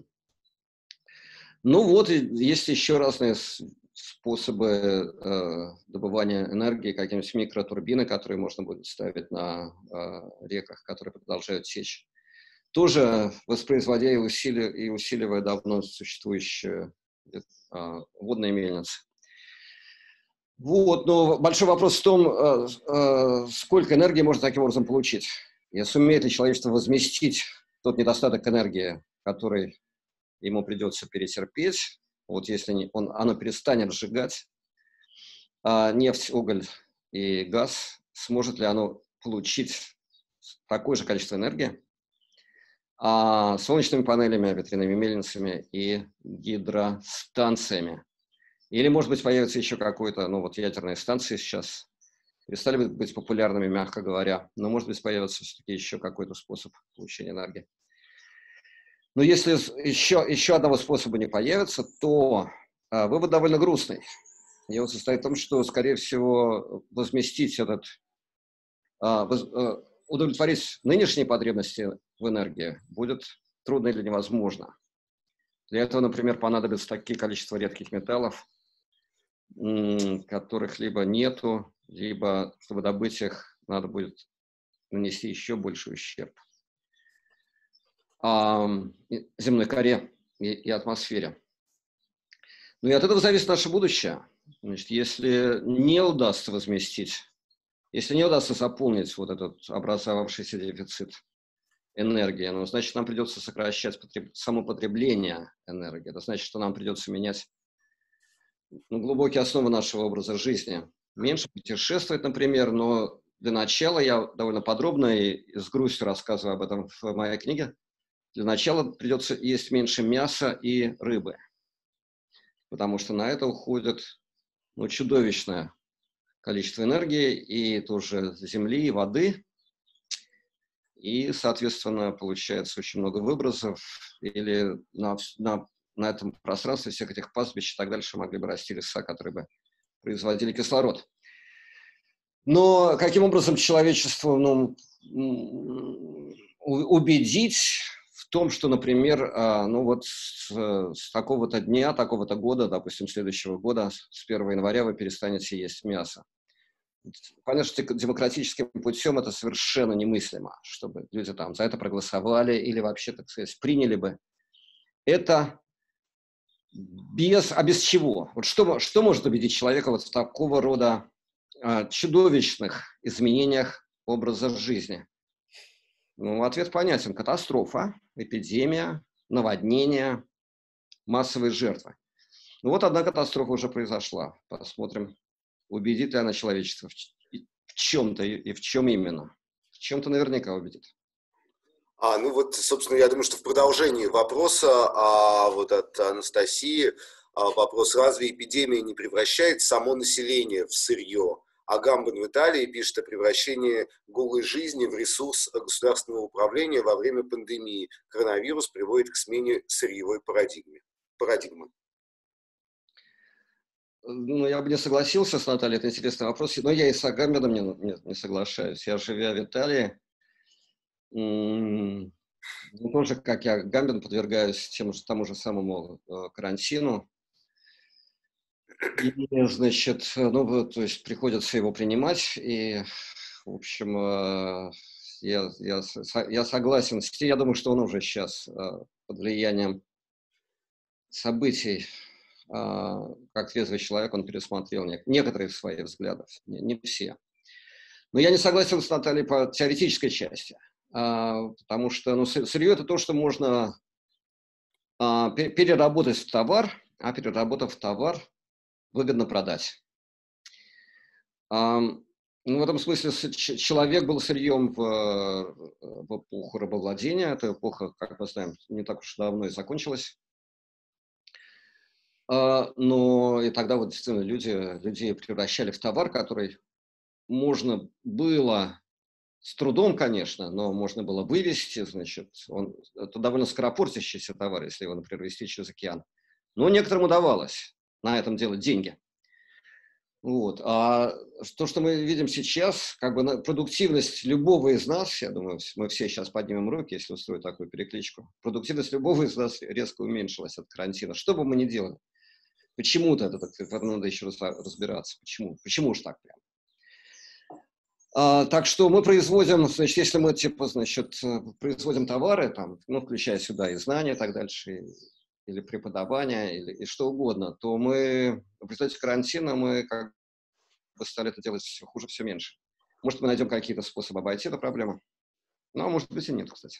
Ну вот, есть еще разные способы э, добывания энергии, какие-нибудь микротурбины, которые можно будет ставить на э, реках, которые продолжают течь. Тоже воспроизводя и, усили, и усиливая давно существующую а, водные мельницы. Вот, но большой вопрос в том, а, а, сколько энергии можно таким образом получить. И сумеет ли человечество возместить тот недостаток энергии, который ему придется перетерпеть, вот если не, он, оно перестанет сжигать а нефть, уголь и газ, сможет ли оно получить такое же количество энергии а солнечными панелями, ветряными мельницами и гидростанциями. Или, может быть, появится еще какой-то, ну вот ядерные станции сейчас перестали быть популярными, мягко говоря, но, может быть, появится все-таки еще какой-то способ получения энергии. Но если еще, еще одного способа не появится, то а, вывод довольно грустный. И он состоит в том, что, скорее всего, возместить этот, а, воз, а, удовлетворить нынешние потребности в энергии будет трудно или невозможно. Для этого, например, понадобится такие количество редких металлов, которых либо нету, либо, чтобы добыть их, надо будет нанести еще больший ущерб а, земной коре и, и атмосфере. Ну и от этого зависит наше будущее. Значит, если не удастся возместить, если не удастся заполнить вот этот образовавшийся дефицит энергии, ну, значит, нам придется сокращать потреб... само потребление энергии. Это значит, что нам придется менять ну, глубокие основы нашего образа жизни. Меньше путешествовать, например, но для начала я довольно подробно и с грустью рассказываю об этом в моей книге. Для начала придется есть меньше мяса и рыбы, потому что на это уходит ну, чудовищное количество энергии и тоже земли, и воды, и, соответственно, получается очень много выбросов, или на, на, на этом пространстве всех этих пастбищ и так дальше могли бы расти леса, которые бы производили кислород. Но каким образом человечество ну, убедить в том, что, например, ну вот с, с такого-то дня, такого-то года, допустим, следующего года, с первого января вы перестанете есть мясо? Понятно, что демократическим путем это совершенно немыслимо, чтобы люди там за это проголосовали или вообще, так сказать, приняли бы. Это без, а без чего? Вот что, что может убедить человека вот в такого рода а, чудовищных изменениях образа жизни? Ну, ответ понятен. Катастрофа, эпидемия, наводнение, массовые жертвы. Ну вот одна катастрофа уже произошла. Посмотрим, убедит ли она человечество в, в чем-то и в чем именно. В чем-то наверняка убедит. А, ну вот, собственно, я думаю, что в продолжении вопроса а, вот от Анастасии а, вопрос, разве эпидемия не превращает само население в сырье? А Гамбан в Италии пишет о превращении голой жизни в ресурс государственного управления во время пандемии. Коронавирус приводит к смене сырьевой парадигмы. парадигмы. Ну, я бы не согласился с Натальей, это интересный вопрос, но я и с Агамбаном не, не, не соглашаюсь. Я, живя в Италии, м- тоже, как я, Гамбин, подвергаюсь тем же, тому же самому э, карантину. И, значит, ну, то есть приходится его принимать, и, в общем, э, я, я, я согласен с тем, я думаю, что он уже сейчас э, под влиянием событий, как трезвый человек, он пересмотрел некоторые свои взгляды, не, не все. Но я не согласен с Натальей по теоретической части, потому что ну, сырье – это то, что можно переработать в товар, а переработав товар, выгодно продать. Ну, в этом смысле человек был сырьем в, в эпоху рабовладения. Эта эпоха, как мы знаем, не так уж давно и закончилась. Но и тогда вот действительно люди, людей превращали в товар, который можно было, с трудом, конечно, но можно было вывести, значит, он, это довольно скоропортящийся товар, если его, например, везти через океан. Но некоторым удавалось на этом делать деньги. Вот. А то, что мы видим сейчас, как бы продуктивность любого из нас, я думаю, мы все сейчас поднимем руки, если устроить такую перекличку, продуктивность любого из нас резко уменьшилась от карантина. Что бы мы ни делали. Почему-то это, это надо еще раз разбираться. Почему? Почему уж так прям? А, так что мы производим, значит, если мы типа, значит, производим товары, там, ну, включая сюда и знания и так дальше, и или преподавания, или и что угодно, то мы в результате карантина мы как бы стали это делать все хуже, все меньше. Может, мы найдем какие-то способы обойти эту проблему, ну, а может быть и нет, кстати.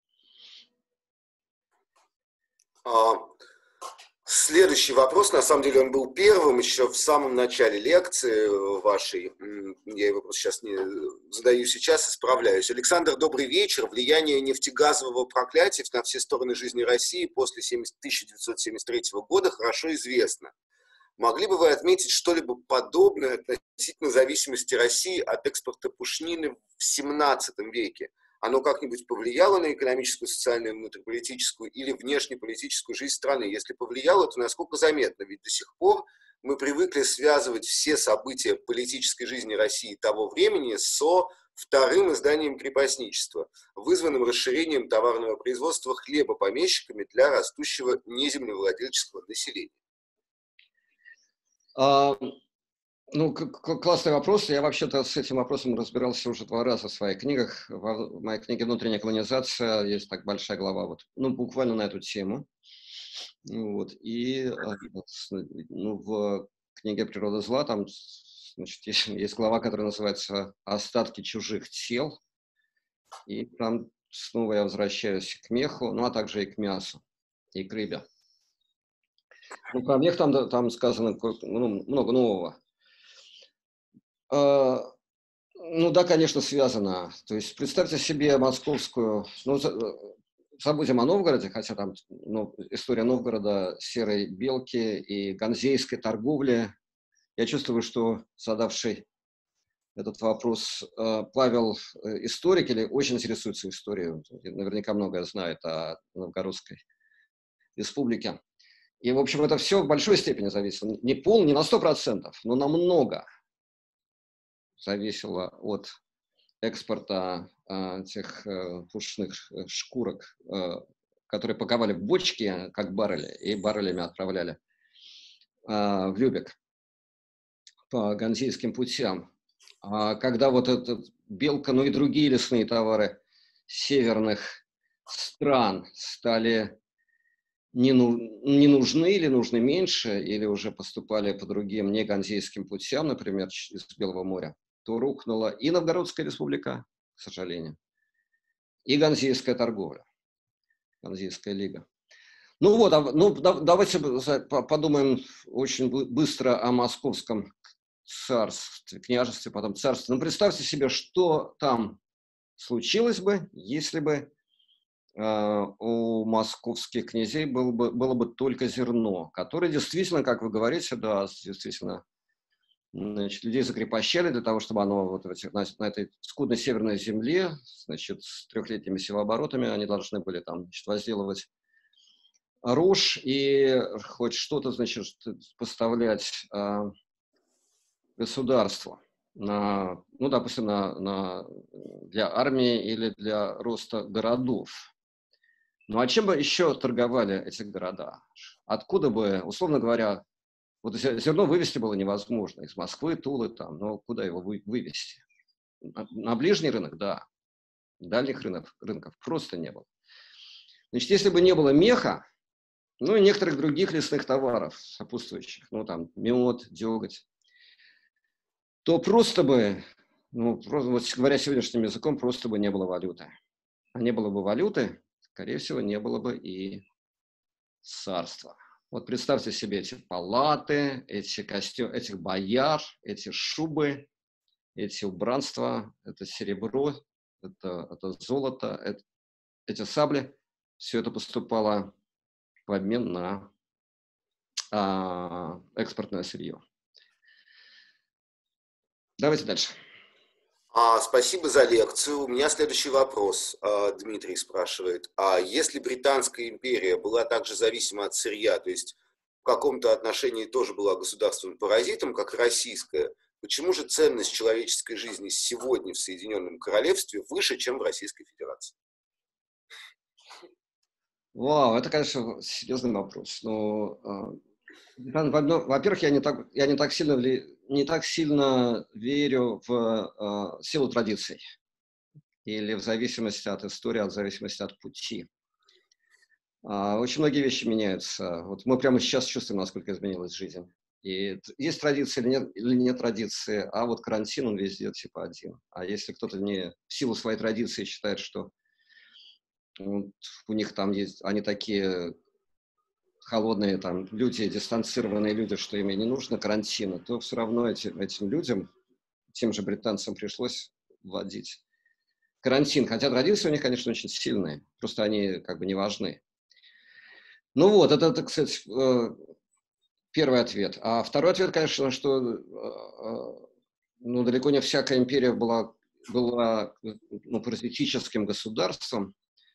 А, Следующий вопрос, на самом деле он был первым еще в самом начале лекции вашей. Я его просто сейчас не задаю сейчас, исправляюсь. Александр, добрый вечер. Влияние нефтегазового проклятия на все стороны жизни России после тысяча девятьсот семьдесят третьего года хорошо известно. Могли бы вы отметить что-либо подобное относительно зависимости России от экспорта пушнины в семнадцатом веке? Оно как-нибудь повлияло на экономическую, социальную, внутриполитическую или внешнеполитическую жизнь страны? Если повлияло, то насколько заметно? Ведь до сих пор мы привыкли связывать все события политической жизни России того времени со вторым изданием крепостничества, вызванным расширением товарного производства хлеба помещиками для растущего неземлевладельческого населения. А, ну, классный вопрос. Я вообще-то с этим вопросом разбирался уже два раза в своих книгах. В моей книге «Внутренняя колонизация» есть так большая глава, вот, ну, буквально на эту тему. Вот. И ну, в книге «Природа зла» там, значит, есть, есть глава, которая называется «Остатки чужих тел». И там снова я возвращаюсь к меху, ну, а также и к мясу, и к рыбе. Ну, про мех там, там сказано ну, много нового. Ну да, конечно, связано. То есть представьте себе московскую, ну, забудем о Новгороде, хотя там ну, история Новгорода, серой белки и ганзейской торговли. Я чувствую, что задавший этот вопрос Павел историк или очень интересуется историей, наверняка многое знает о Новгородской республике. И, в общем, это все в большой степени зависело. Не пол, не на сто процентов, но намного зависело от экспорта э, тех э, пушных шкурок, э, которые паковали в бочки, как баррели, и баррелями отправляли э, в Любек по ганзейским путям. А когда вот эта белка, ну и другие лесные товары северных стран стали не, ну, не нужны или нужны меньше, или уже поступали по другим не ганзейским путям, например, из Белого моря, то рухнула и Новгородская республика, к сожалению, и ганзейская торговля, ганзейская лига. Ну вот, а, ну, давайте подумаем очень быстро о московском царстве, княжестве, потом царстве. Ну, представьте себе, что там случилось бы, если бы э, у московских князей было бы, было бы только зерно, которое действительно, как вы говорите, да, действительно, значит, людей закрепощали для того, чтобы оно вот на, на этой скудной северной земле, значит, с трехлетними севооборотами, они должны были там, значит, возделывать рожь и хоть что-то, значит, поставлять э, государству, на, ну, допустим, на, на, для армии или для роста городов. Ну, а чем бы еще торговали эти города? Откуда бы, условно говоря, вот зерно вывести было невозможно. Из Москвы, Тулы, там, но куда его вы, вывести? На, на ближний рынок, да. Дальних рынков, рынков просто не было. Значит, если бы не было меха, ну и некоторых других лесных товаров сопутствующих, ну там мед, деготь, то просто бы, ну, просто, вот, говоря сегодняшним языком, просто бы не было валюты. А не было бы валюты, скорее всего, не было бы и царства. Вот представьте себе эти палаты, эти костюмы, этих бояр, эти шубы, эти убранства, это серебро, это, это золото, это, эти сабли. Все это поступало в обмен на а, экспортное сырье. Давайте дальше. А, спасибо за лекцию. У меня следующий вопрос. А, Дмитрий спрашивает. А если Британская империя была также зависима от сырья, то есть в каком-то отношении тоже была государственным паразитом, как российская, почему же ценность человеческой жизни сегодня в Соединенном Королевстве выше, чем в Российской Федерации? Вау, это, конечно, серьезный вопрос. Но, во-первых, я не так, я не так сильно, не так сильно верю в uh, силу традиций или в зависимости от истории, от зависимости от пути. А, Очень многие вещи меняются. Вот мы прямо сейчас чувствуем, насколько изменилась жизнь. И т- есть традиции или нет, или нет традиции, а вот карантин, он везде типа один. А если кто-то не в силу своей традиции считает, что вот у них там есть, они такие холодные там люди, дистанцированные люди, что им и не нужно карантина, то все равно этим, этим людям, тем же британцам пришлось вводить карантин. Хотя традиции у них, конечно, очень сильные, просто они как бы не важны. Ну вот, это, это, кстати, э, первый ответ. А второй ответ, конечно, что э, э, ну, далеко не всякая империя была, была ну, паразитическим государством.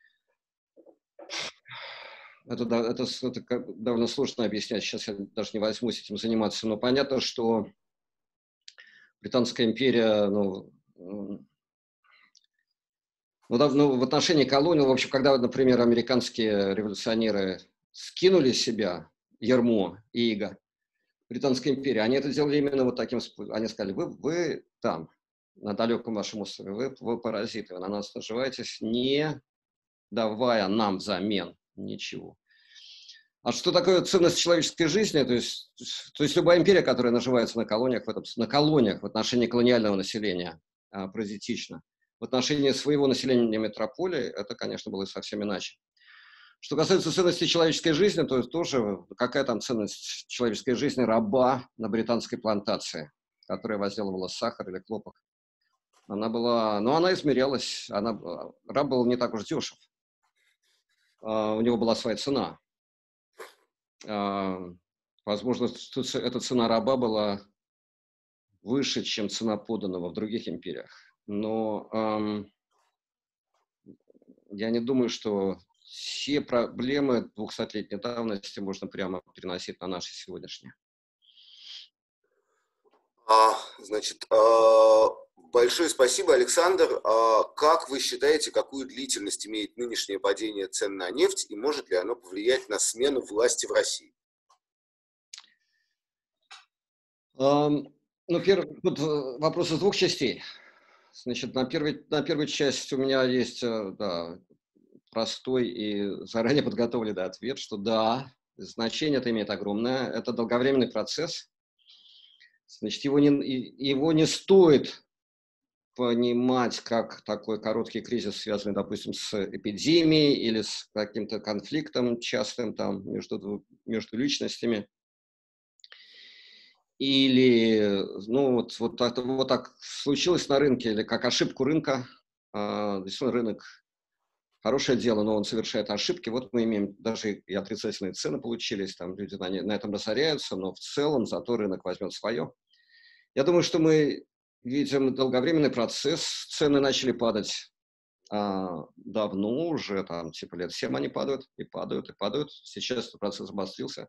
Это, да- это, с- это как- довольно сложно объяснять, сейчас я даже не возьмусь этим заниматься, но понятно, что Британская империя, ну, м, ну, да, ну, в отношении колоний, в общем, когда, например, американские революционеры скинули с себя ярмо и иго Британской империи, они это делали именно вот таким способом. Они сказали, вы, вы там, на далеком вашем острове, вы, вы паразиты, вы на нас наживаетесь, не давая нам взамен ничего. А что такое ценность человеческой жизни? То есть, то есть любая империя, которая наживается на колониях, в этом, на колониях в отношении колониального населения, а, паразитично, в отношении своего населения метрополии, это, конечно, было совсем иначе. Что касается ценности человеческой жизни, то есть тоже какая там ценность человеческой жизни раба на британской плантации, которая возделывала сахар или хлопок. Она была, ну, она измерялась, она, раб был не так уж дешев. А, у него была своя цена. А, возможно, что ц- эта цена раба была выше, чем цена подданного в других империях. Но ам, я не думаю, что все проблемы двухсотлетней давности можно прямо переносить на наши сегодняшние. А, значит, а, большое спасибо, Александр. А, как вы считаете, какую длительность имеет нынешнее падение цен на нефть и может ли оно повлиять на смену власти в России? Ам, ну, первый, тут э, вопрос из двух частей. Значит, на, первой, на первую часть у меня есть э, да, простой и заранее подготовленный ответ, что да, значение это имеет огромное. Это долговременный процесс. Значит, его не, его не стоит понимать как такой короткий кризис, связанный, допустим, с эпидемией или с каким-то конфликтом частым там между, между личностями. Или, ну, вот, вот, так, вот так случилось на рынке, или как ошибку рынка. А, действительно, рынок хорошее дело, но он совершает ошибки. Вот мы имеем даже и отрицательные цены получились, там люди на, на этом разоряются, но в целом зато рынок возьмет свое. Я думаю, что мы видим долговременный процесс, цены начали падать а, давно уже, там, типа лет семь они падают, и падают, и падают. Сейчас этот процесс обострился.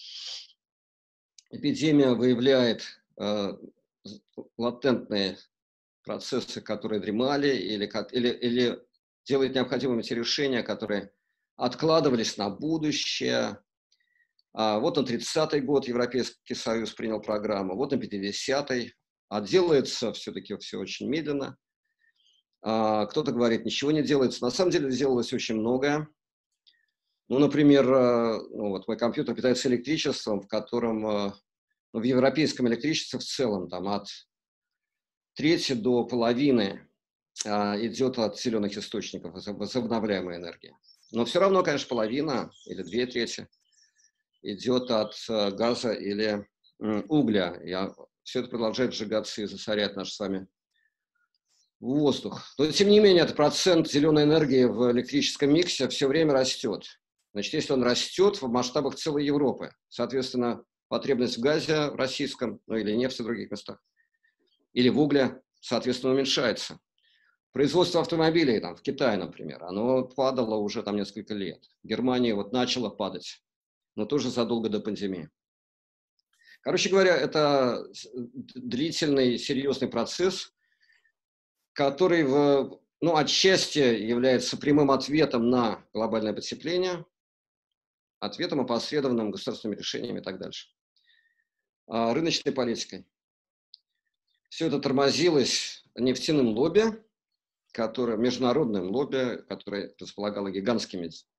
Эпидемия выявляет э, латентные процессы, которые дремали, или, или, или делает необходимыми те решения, которые откладывались на будущее. А вот на тридцатый год Европейский Союз принял программу, вот на пятидесятый, а делается все-таки все очень медленно. А кто-то говорит, ничего не делается. На самом деле сделалось очень многое. Ну, например, э, ну, вот мой компьютер питается электричеством, в котором, э, ну, в европейском электричестве в целом, там от трети до половины а, идет от зеленых источников, возобновляемой энергии. Но все равно, конечно, половина или две трети идет от а, газа или м, угля. И все это продолжает сжигаться и засорять наш с вами воздух. Но, тем не менее, этот процент зеленой энергии в электрическом миксе все время растет. Значит, если он растет в масштабах целой Европы, соответственно, потребность в газе в российском, ну или нефти в других местах, или в угле, соответственно, уменьшается. Производство автомобилей там, в Китае, например, оно падало уже там несколько лет. В Германии вот начало падать, но тоже задолго до пандемии. Короче говоря, это длительный, серьезный процесс, который в, ну, отчасти является прямым ответом на глобальное потепление, ответом, опосредованным государственными решениями и так дальше. А рыночной политикой. Все это тормозилось нефтяным лобби, которое, международным лобби, которое располагало гигантскими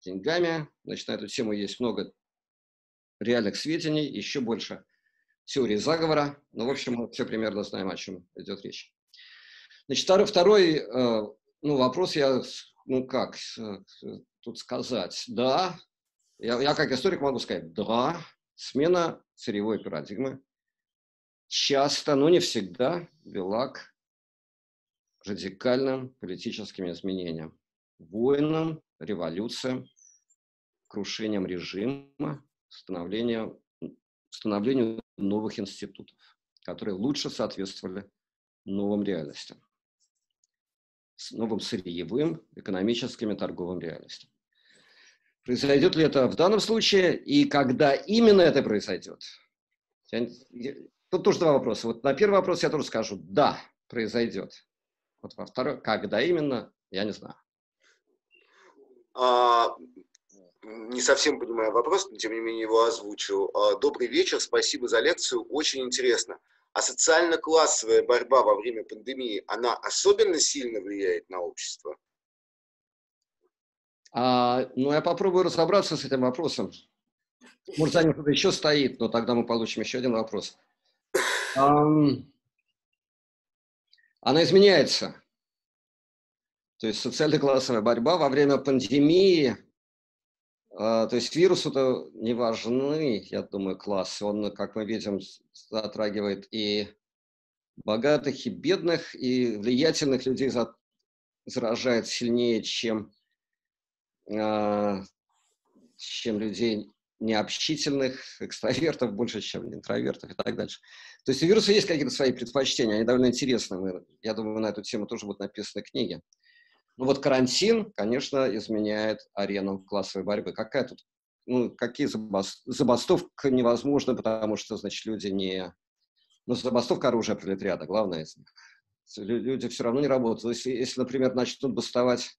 деньгами. Значит, на эту тему есть много реальных сведений, еще больше теории заговора. Ну, в общем, мы все примерно знаем, о чем идет речь. Значит, второй, второй ну, вопрос я, ну как тут сказать, да, я, я как историк могу сказать, да, смена сырьевой парадигмы часто, но не всегда вела к радикальным политическим изменениям, войнам, революциям, крушением режима, становлению, становлению новых институтов, которые лучше соответствовали новым реальностям, с новым сырьевым, экономическим и торговым реальностям. Произойдет ли это в данном случае и когда именно это произойдет? Я, я, тут тоже два вопроса. Вот на первый вопрос я тоже скажу, да, произойдет. Вот во второй, когда именно, я не знаю. А, не совсем понимаю вопрос, но тем не менее его озвучу. А, добрый вечер, спасибо за лекцию, очень интересно. А социально-классовая борьба во время пандемии, она особенно сильно влияет на общество? А, ну, я попробую разобраться с этим вопросом. Может, за ним кто-то еще стоит, но тогда мы получим еще один вопрос. Um, она изменяется. То есть социально-классовая борьба во время пандемии, uh, то есть вирусу-то не важны, я думаю, классы. Он, как мы видим, затрагивает и богатых, и бедных, и влиятельных людей заражает сильнее, чем, uh, чем людей необщительных, экстравертов больше, чем интровертов и так дальше. То есть у вируса есть какие-то свои предпочтения, они довольно интересны. Я думаю, на эту тему тоже будут написаны книги. Ну вот карантин, конечно, изменяет арену классовой борьбы. Какая тут, ну, какие забастовки? Забастовка невозможно, потому что, значит, люди не... Ну, забастовка оружия пролетариата, главное из них. Люди все равно не работают. Если, если например, начнут бастовать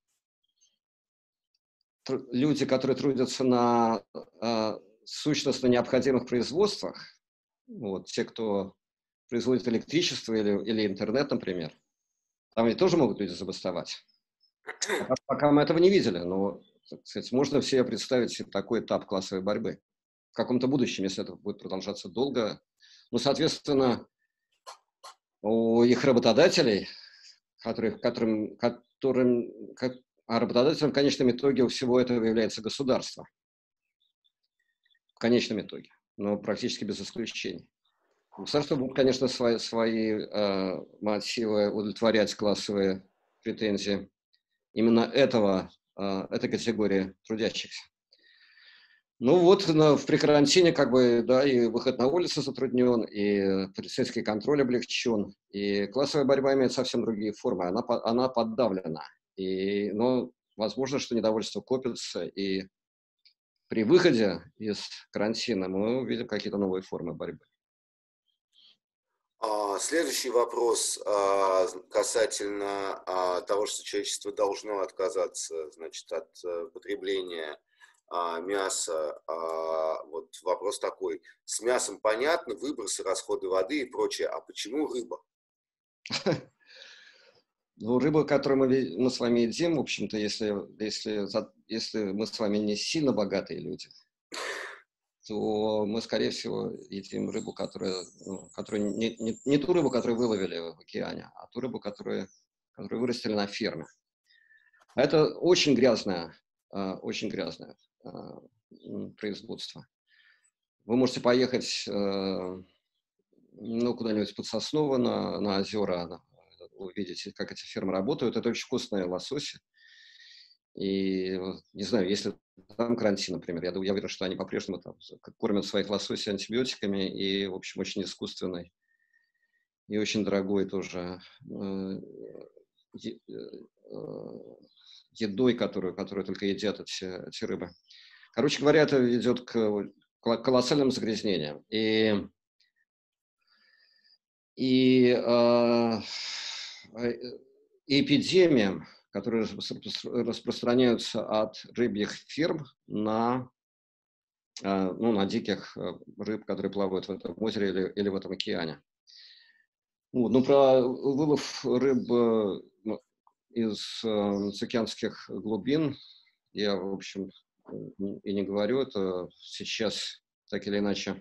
люди, которые трудятся на э, сущностно необходимых производствах, вот, те, кто производит электричество или, или интернет, например, там они тоже могут люди забастовать. Пока, пока мы этого не видели, но, так сказать, можно себе представить такой этап классовой борьбы. В каком-то будущем, если это будет продолжаться долго, ну, соответственно, у их работодателей, которые, которым, которым, а работодателем в конечном итоге у всего этого является государство. В конечном итоге, но практически без исключений. Государство будет, конечно, свои, свои э, мотивы удовлетворять классовые претензии именно этого, э, этой категории трудящихся. Ну вот, на, в прикарантине как бы, да, и выход на улицу затруднен, и полицейский контроль облегчен, и классовая борьба имеет совсем другие формы, она, она подавлена. И, но возможно, что недовольство копится, и при выходе из карантина мы увидим какие-то новые формы борьбы. Следующий вопрос касательно того, что человечество должно отказаться, значит, от потребления мяса. Вот вопрос такой. С мясом понятно, выбросы, расходы воды и прочее. А почему рыба? Ну, рыба, которую мы, мы с вами едим, в общем-то, если, если, если мы с вами не сильно богатые люди, то мы, скорее всего, едим рыбу, которая, ну, которую не, не, не ту рыбу, которую выловили в океане, а ту рыбу, которую, которую вырастили на ферме. Это очень грязное, очень грязное производство. Вы можете поехать, ну, куда-нибудь под Сосново, на, на озера, увидеть, как эти фермы работают. Это очень вкусные лососи. И, не знаю, если там карантин, например, я, я уверен, что они по-прежнему там кормят своих лососей антибиотиками и, в общем, очень искусственной и очень дорогой тоже э, едой, которую, которую только едят эти, эти рыбы. Короче говоря, это ведет к колоссальным загрязнениям. И, и э, эпидемиям, которые распространяются от рыбьих ферм на, ну, на диких рыб, которые плавают в этом озере или, или в этом океане. Вот. Ну, про вылов рыб из э, океанских глубин я, в общем, и не говорю, это сейчас так или иначе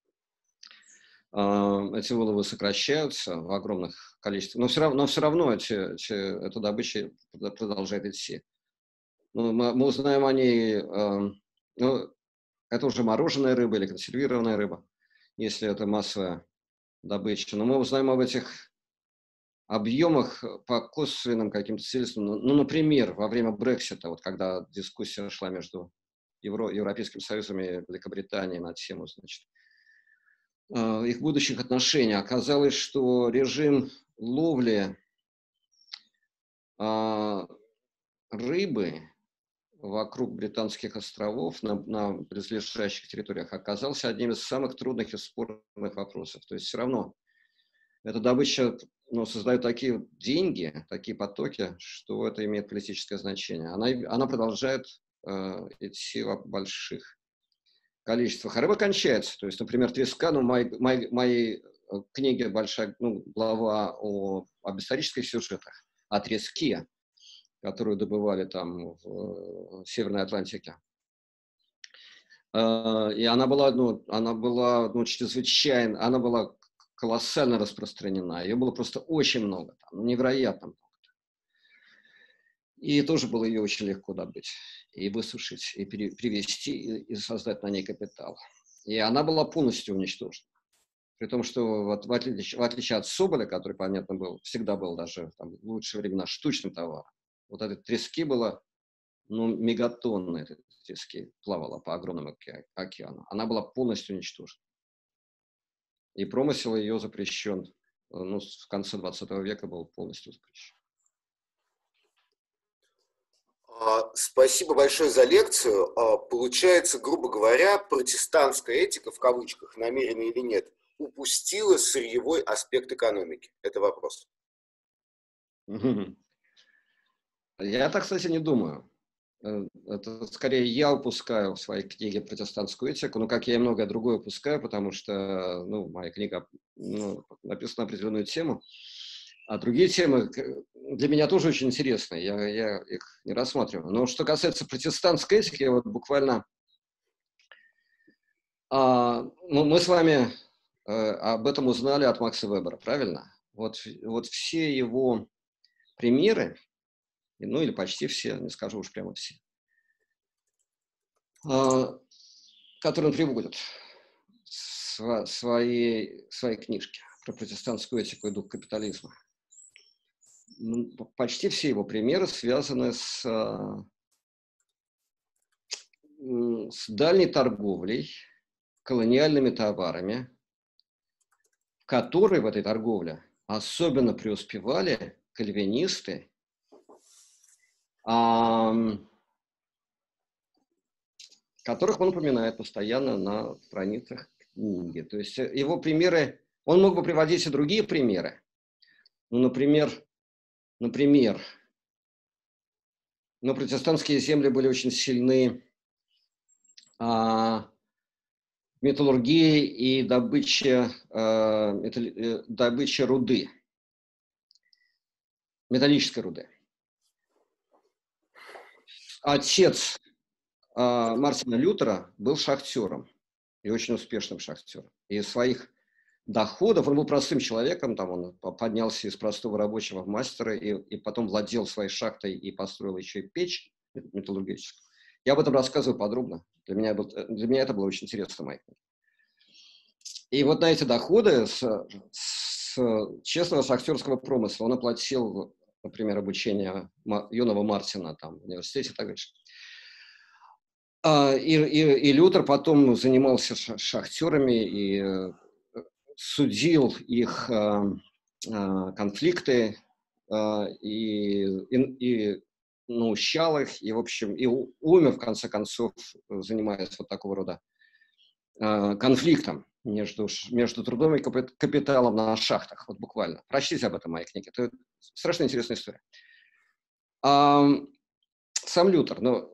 эти выловы сокращаются в огромных количествах, но все равно, но все равно эти, эти, эта добыча продолжает идти. Ну, мы, мы узнаем о ней, э, ну, это уже мороженая рыба или консервированная рыба, если это массовая добыча. Но мы узнаем об этих объемах по косвенным каким-то свидетельствам. Ну, например, во время Брексита, вот когда дискуссия шла между Евро, Европейским Союзом и Великобританией на тему, значит, их будущих отношений, оказалось, что режим ловли а, рыбы вокруг Британских островов на, на близлежащих территориях оказался одним из самых трудных и спорных вопросов. То есть все равно эта добыча, ну, создает такие деньги, такие потоки, что это имеет политическое значение. Она, она продолжает э, идти в больших количествах. А рыба кончается. То есть, например, треска, ну, в моей, моей, моей книге большая, ну, глава о, об исторических сюжетах, о треске, которую добывали там в, в Северной Атлантике. И она была, ну, она была, ну, чрезвычайно, она была колоссально распространена. Ее было просто очень много, там, невероятно много. И тоже было ее очень легко добыть, и высушить, и пере, привезти, и, и создать на ней капитал. И она была полностью уничтожена. При том, что вот, в, отличие, в отличие от соболя, который, понятно, был, всегда был даже там, в лучшие времена штучным товаром, вот этой трески было, ну, мегатонны этой трески плавала по огромному океану. Она была полностью уничтожена. И промысел ее запрещен. Ну, в конце двадцатого века был полностью запрещен. Спасибо большое за лекцию. Получается, грубо говоря, протестантская этика, в кавычках, намеренно или нет, упустила сырьевой аспект экономики. Это вопрос. Я так, кстати, не думаю. Это скорее я упускаю в своей книге протестантскую этику, ну, как я и многое другое упускаю, потому что, ну, моя книга, ну, написана на определенную тему, а другие темы для меня тоже очень интересны, я, я их не рассматриваю. Но что касается протестантской этики, я вот буквально, а, ну, мы с вами а, об этом узнали от Макса Вебера, правильно? Вот, вот все его примеры, ну или почти все, не скажу уж прямо все, которые он приводит в своей, своей книжке про протестантскую этику и дух капитализма. Почти все его примеры связаны с, с дальней торговлей, колониальными товарами, в которой в этой торговле особенно преуспевали кальвинисты, которых он упоминает постоянно на страницах книги. То есть его примеры, он мог бы приводить и другие примеры. Ну, например, например, но протестантские земли были очень сильны а, в металлургии и добыче, а, металл, добыче руды, металлической руды. Отец а, Мартина Лютера был шахтером, и очень успешным шахтером. И из своих доходов, он был простым человеком, там он поднялся из простого рабочего в мастера, и, и потом владел своей шахтой и построил еще и печь металлургическую. Я об этом рассказываю подробно. Для меня, был, для меня это было очень интересно, Майк. И вот на эти доходы с, с честного шахтерского промысла он оплатил, например, обучение юного Мартина там, в университете и так далее. И, и, и Лютер потом занимался шахтерами и судил их конфликты и, и, и наущал их, и, в общем, и умер, в конце концов, занимаясь вот такого рода конфликтом между, между трудом и капиталом на шахтах, вот буквально. Прочтите об этом в моей книге. Это страшно интересная история. Сам Лютер, ну,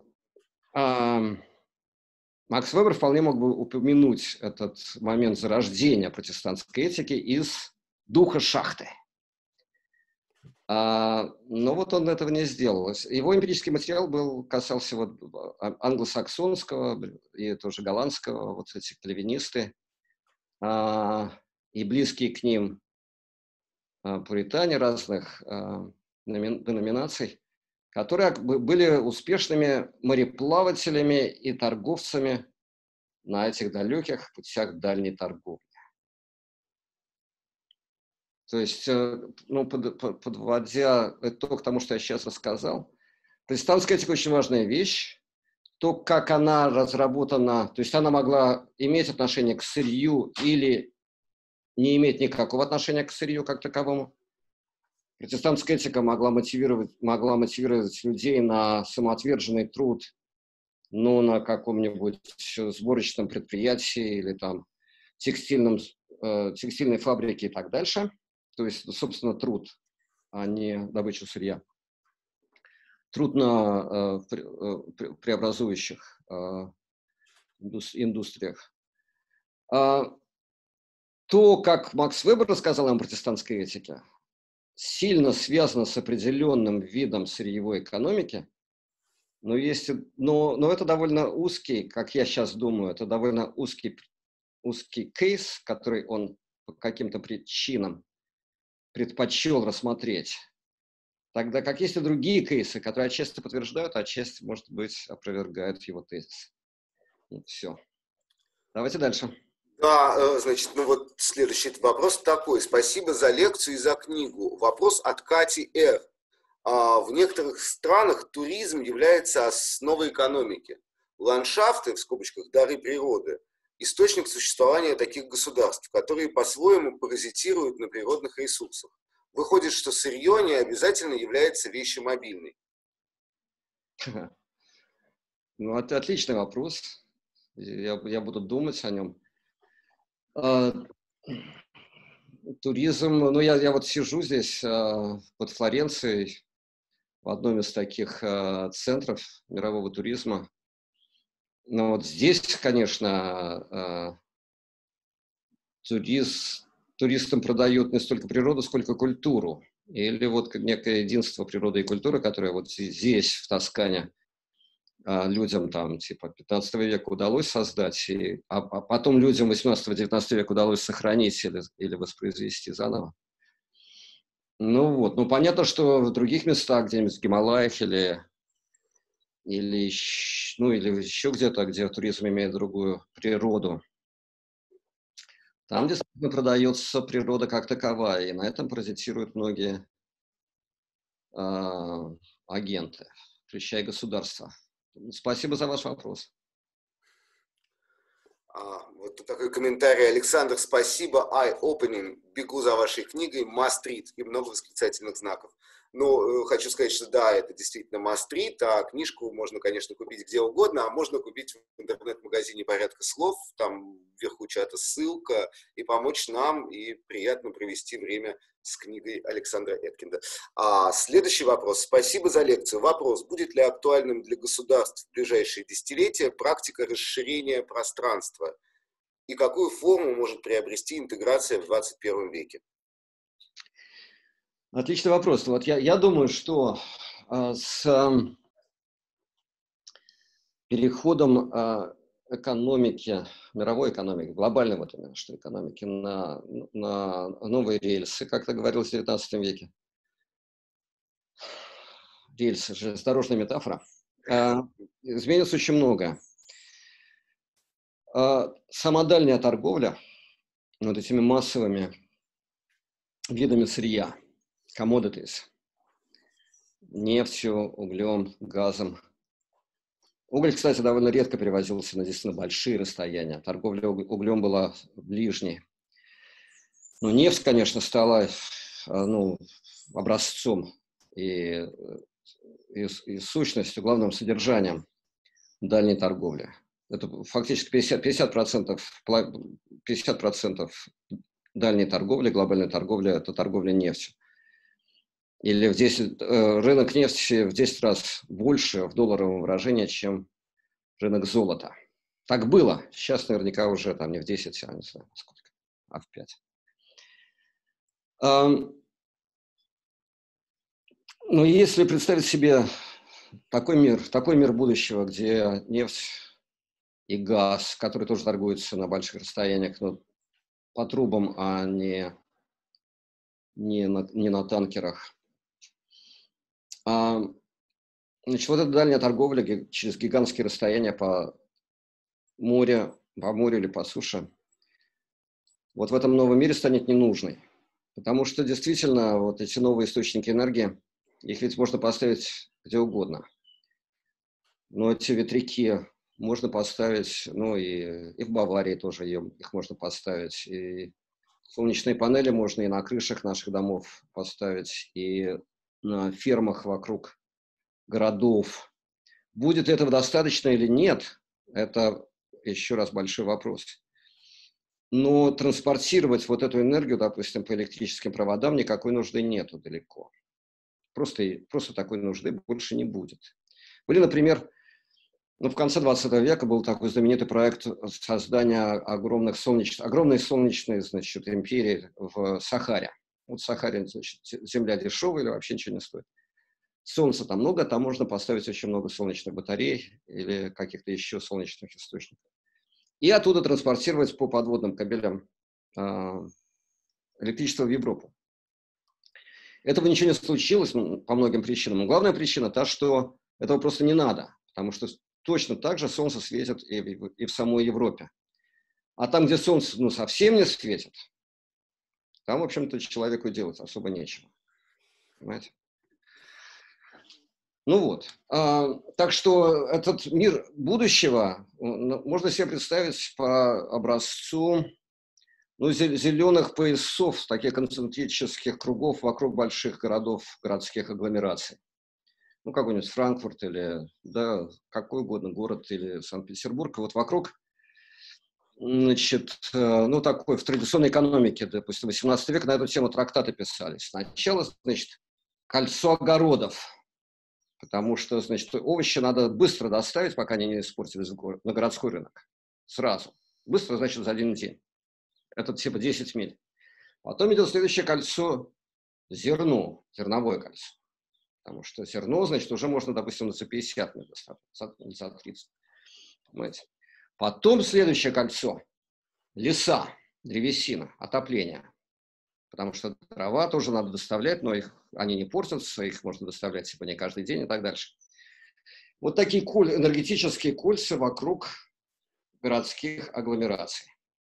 Макс Вебер вполне мог бы упомянуть этот момент зарождения протестантской этики из духа шахты. А, но вот он этого не сделал. Его эмпирический материал был, касался вот англосаксонского и тоже голландского, вот эти кальвинисты, а, и близкие к ним а, пуритане разных а, деноминаций, которые были успешными мореплавателями и торговцами на этих далеких путях дальней торговли. То есть, ну, под, под, подводя итог тому, что я сейчас рассказал, протестантская этика очень важная вещь. То, как она разработана, то есть она могла иметь отношение к сырью или не иметь никакого отношения к сырью как таковому. Протестантская этика могла мотивировать, могла мотивировать людей на самоотверженный труд, ну, на каком-нибудь сборочном предприятии или там текстильном, э, текстильной фабрике и так дальше. То есть, собственно, труд, а не добычу сырья. Труд на э, пре, преобразующих э, индустриях. А, то, как Макс Вебер рассказал нам о протестантской этике, сильно связано с определенным видом сырьевой экономики, но, есть, но, но это довольно узкий, как я сейчас думаю, это довольно узкий, узкий кейс, который он по каким-то причинам предпочел рассмотреть. Тогда как есть и другие кейсы, которые отчасти подтверждают, а отчасти, может быть, опровергают его тезис. Ну, все. Давайте дальше. Да, значит, ну вот следующий вопрос такой. Спасибо за лекцию и за книгу. Вопрос от Кати Р. В некоторых странах туризм является основой экономики. Ландшафты, в скобочках, дары природы, источник существования таких государств, которые по-своему паразитируют на природных ресурсах. Выходит, что сырье не обязательно является вещью мобильной. Ну, это отличный вопрос. Я, я буду думать о нем. А, туризм, ну, я, я вот сижу здесь а, под Флоренцией, в одном из таких а, центров мирового туризма. Но вот здесь, конечно, а, турист, туристам продают не столько природу, сколько культуру. Или вот некое единство природы и культуры, которое вот здесь, в Тоскане, людям там типа пятнадцатого века удалось создать, и, а, а потом людям восемнадцатого-девятнадцатого века удалось сохранить или, или воспроизвести заново. Ну вот, ну понятно, что в других местах, где-нибудь в Гималаях или, или, ну, или еще где-то, где туризм имеет другую природу, там действительно продается природа как таковая, и на этом паразитируют многие э, агенты, включая государства. Спасибо за ваш вопрос. А, вот такой комментарий. Александр, спасибо. Eye-opening. Бегу за вашей книгой. Must read. И много восклицательных знаков. Ну, хочу сказать, что да, это действительно must read, а книжку можно, конечно, купить где угодно, а можно купить в интернет-магазине «Порядка слов», там вверху чата ссылка, и помочь нам, и приятно провести время с книгой Александра Эткинда. А, следующий вопрос. Спасибо за лекцию. Вопрос. Будет ли актуальным для государств в ближайшие десятилетия практика расширения пространства? И какую форму может приобрести интеграция в двадцать первом веке? Отличный вопрос. Вот я, я думаю, что э, с э, переходом э, экономики, мировой экономики, глобальной вот именно, что экономики, на, на новые рельсы, как ты говорил, в девятнадцатом веке, рельсы, железнодорожная метафора, э, изменится очень много. Э, сама дальняя торговля вот этими массовыми видами сырья, commodities, нефтью, углем, газом. Уголь, кстати, довольно редко перевозился на действительно большие расстояния. Торговля углем была ближней. Но нефть, конечно, стала ну, образцом и, и, и сущностью, главным содержанием дальней торговли. Это фактически пятьдесят процентов, пятьдесят процентов дальней торговли, глобальной торговли – это торговля нефтью. Или в десять, рынок нефти в десять раз больше в долларовом выражении, чем рынок золота. Так было. Сейчас наверняка уже там не в десять, а не знаю сколько, а в пять. Но если представить себе такой мир, такой мир будущего, где нефть и газ, который тоже торгуется на больших расстояниях, но по трубам, а не, не, на, не на танкерах. А, значит, вот эта дальняя торговля ги- через гигантские расстояния по морю, по морю или по суше, вот в этом новом мире станет ненужной. Потому что действительно вот эти новые источники энергии, их ведь можно поставить где угодно. Но эти ветряки можно поставить, ну и, и в Баварии тоже их можно поставить. И солнечные панели можно и на крышах наших домов поставить, и на фермах вокруг городов. Будет этого достаточно или нет, это еще раз большой вопрос. Но транспортировать вот эту энергию, допустим, по электрическим проводам никакой нужды нету далеко. Просто, просто такой нужды больше не будет. Были, например, ну, в конце двадцатого века был такой знаменитый проект создания огромных солнечных, огромной солнечной, значит, империи в Сахаре. Вот в Сахаре, значит, земля дешевая или вообще ничего не стоит. Солнца там много, там можно поставить очень много солнечных батарей или каких-то еще солнечных источников. И оттуда транспортировать по подводным кабелям э, электричество в Европу. Этого ничего не случилось по многим причинам. Но главная причина та, что этого просто не надо, потому что точно так же солнце светит и в, и в самой Европе. А там, где солнце ну, совсем не светит, там, в общем-то, человеку делать особо нечего. Понимаете? Ну вот. А, так что этот мир будущего можно себе представить по образцу ну, зеленых поясов, таких концентрических кругов вокруг больших городов, городских агломераций. Ну, какой-нибудь Франкфурт или, да, какой угодно город или Санкт-Петербург. И вот вокруг, значит, ну, такой, в традиционной экономике, допустим, восемнадцатый век на эту тему трактаты писались. Сначала, значит, кольцо огородов, потому что, значит, овощи надо быстро доставить, пока они не испортились на городской рынок. Сразу. Быстро, значит, за один день. Это типа десять миль. Потом идет следующее кольцо зерно, зерновое кольцо. Потому что зерно, значит, уже можно, допустим, за пятьдесят миль доставить, за тридцать. Понимаете? Потом следующее кольцо леса, древесина, отопление. Потому что дрова тоже надо доставлять, но их, они не портятся, их можно доставлять типа не каждый день и так дальше. Вот такие коль, энергетические кольца вокруг городских агломераций.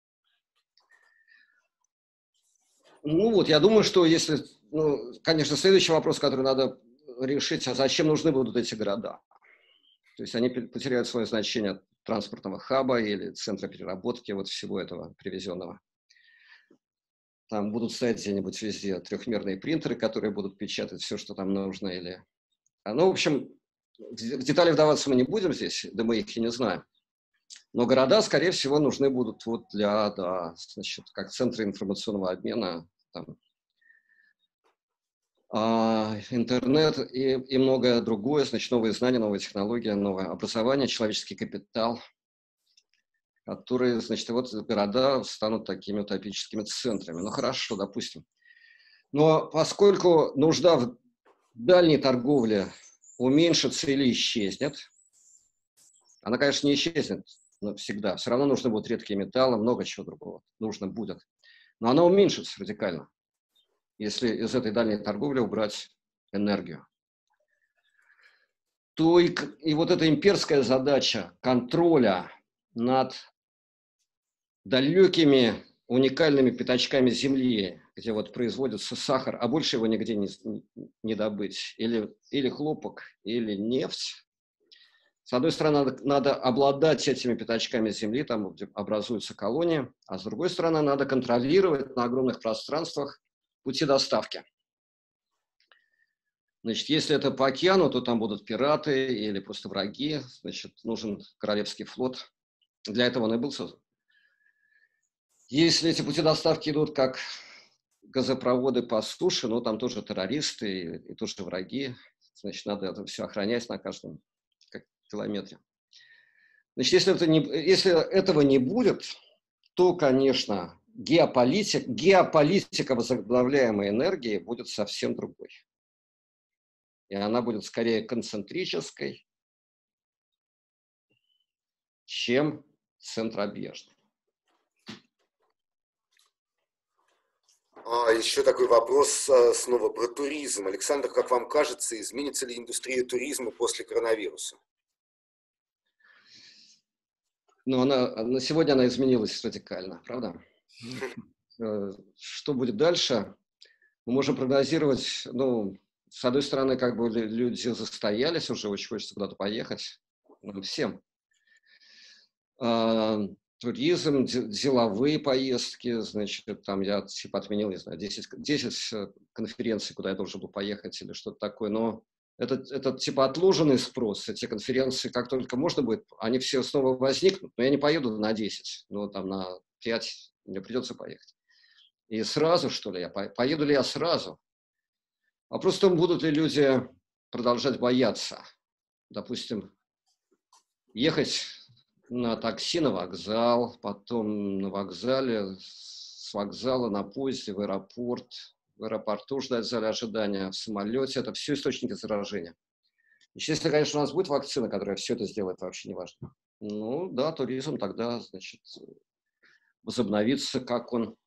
Ну вот, я думаю, что если, ну, конечно, следующий вопрос, который надо решить, а зачем нужны будут эти города? То есть они потеряют свое значение от транспортного хаба или центра переработки вот всего этого привезенного. Там будут стоять где-нибудь везде трехмерные принтеры, которые будут печатать все, что там нужно. Или... Ну, в общем, в детали вдаваться мы не будем здесь, да мы их и не знаем. Но города, скорее всего, нужны будут вот для, да, значит, как центры информационного обмена, там, а, интернет и, и многое другое, значит, новые знания, новые технологии, новое образование, человеческий капитал, которые, значит, вот города станут такими утопическими центрами. Ну, хорошо, допустим. Но поскольку нужда в дальней торговле уменьшится или исчезнет, она, конечно, не исчезнет навсегда. Все равно нужны будут редкие металлы, много чего другого нужно будет. Но она уменьшится радикально, если из этой дальней торговли убрать энергию. То и, и вот эта имперская задача контроля над далекими уникальными пятачками земли, где вот производится сахар, а больше его нигде не, не добыть, или, или хлопок, или нефть. С одной стороны, надо, надо обладать этими пятачками земли, там образуются колонии, а с другой стороны, надо контролировать на огромных пространствах пути доставки. Значит, если это по океану, то там будут пираты или просто враги, значит, нужен королевский флот. Для этого он и был создан. Если эти пути доставки идут как газопроводы по суше, ну, там тоже террористы и, и тоже враги, значит, надо это все охранять на каждом километре. Значит, если, это не, если этого не будет, то, конечно, геополитик, геополитика возобновляемой энергии будет совсем другой. И она будет скорее концентрической, чем центробежной. А еще такой вопрос а, снова про туризм. Александр, как вам кажется, изменится ли индустрия туризма после коронавируса? Ну, она, на сегодня она изменилась радикально, правда? Что будет дальше? Мы можем прогнозировать, ну, с одной стороны, как бы люди застоялись, уже очень хочется куда-то поехать, нам всем. А, туризм, деловые поездки, значит, там я типа отменил, не знаю, десять, десять конференций, куда я должен был поехать или что-то такое, но это, это типа отложенный спрос, эти конференции, как только можно будет, они все снова возникнут, но я не поеду на десять, но там на пять мне придется поехать. И сразу, что ли, я поеду ли я сразу? А просто будут ли люди продолжать бояться? Допустим, ехать на такси на вокзал, потом на вокзале, с вокзала на поезде в аэропорт, в аэропорту ждать в зале ожидания, в самолете. Это все источники заражения. Если, конечно, у нас будет вакцина, которая все это сделает, вообще не важно. Ну да, туризм тогда, значит, возобновится, как он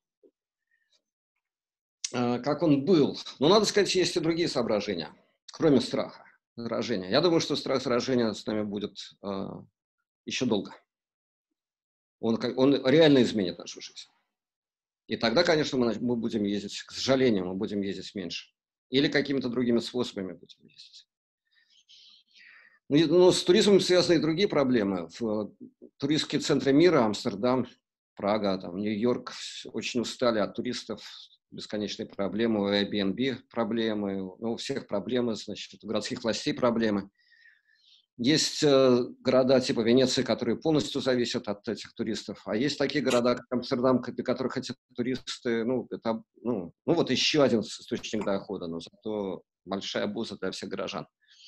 как он был. Но, надо сказать, есть и другие соображения, кроме страха заражения. Я думаю, что страх заражения с нами будет э, еще долго. Он, он реально изменит нашу жизнь. И тогда, конечно, мы, мы будем ездить, к сожалению, мы будем ездить меньше. Или какими-то другими способами будем ездить. Но, но с туризмом связаны и другие проблемы. В туристские центры мира, Амстердам, Прага, там, Нью-Йорк, очень устали от туристов. Бесконечные проблемы, у Airbnb проблемы, ну, у всех проблемы, значит, у городских властей проблемы. Есть э, города типа Венеции, которые полностью зависят от этих туристов, а есть такие города, как Амстердам, для которых эти туристы, ну, это, ну, ну, вот еще один источник дохода, но зато большая обуза для всех горожан.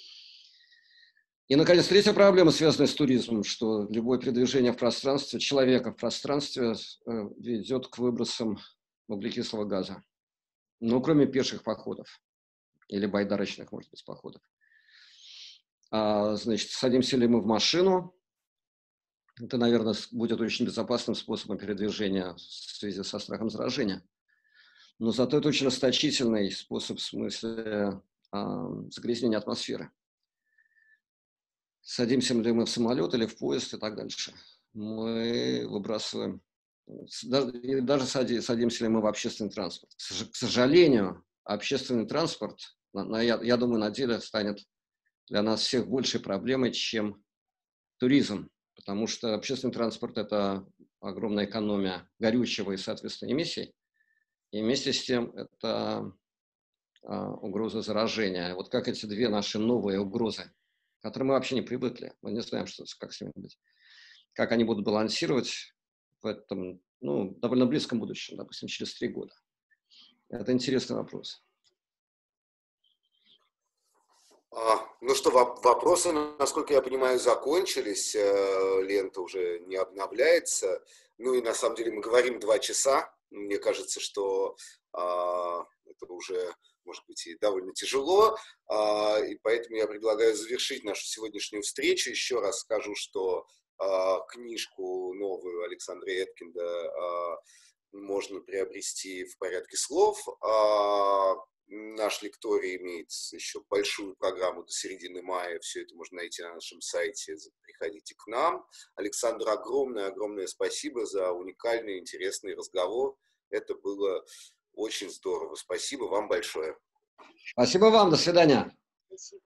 И, наконец, третья проблема, связанная с туризмом, что любое передвижение в пространстве, человека в пространстве э, ведет к выбросам углекислого газа. Ну, кроме пеших походов или байдарочных, может быть, походов. А, значит, садимся ли мы в машину? Это, наверное, будет очень безопасным способом передвижения в связи со страхом заражения. Но зато это очень расточительный способ в смысле а, загрязнения атмосферы. Садимся ли мы в самолет или в поезд и так дальше. Мы выбрасываем... Даже садимся ли мы в общественный транспорт. К сожалению, общественный транспорт, я, я думаю, на деле станет для нас всех большей проблемой, чем туризм. Потому что общественный транспорт – это огромная экономия горючего и, соответственно, эмиссий. И вместе с тем это а, угроза заражения. Вот как эти две наши новые угрозы, к которым мы вообще не привыкли. Мы не знаем, что, как с ними быть. Как они будут балансировать в этом, ну, довольно близком будущем, допустим, через три года. Это интересный вопрос. А, ну что, вопросы, насколько я понимаю, закончились. Лента уже не обновляется. Ну и на самом деле мы говорим два часа. Мне кажется, что а, это уже, может быть, и довольно тяжело. А, и поэтому я предлагаю завершить нашу сегодняшнюю встречу. Еще раз скажу, что а, книжку новую Александра Эткинда а, можно приобрести в порядке слов. А, наш лекторий имеет еще большую программу до середины мая. Все это можно найти на нашем сайте. Приходите к нам. Александр, огромное-огромное спасибо за уникальный, интересный разговор. Это было очень здорово. Спасибо вам большое. Спасибо вам. До свидания.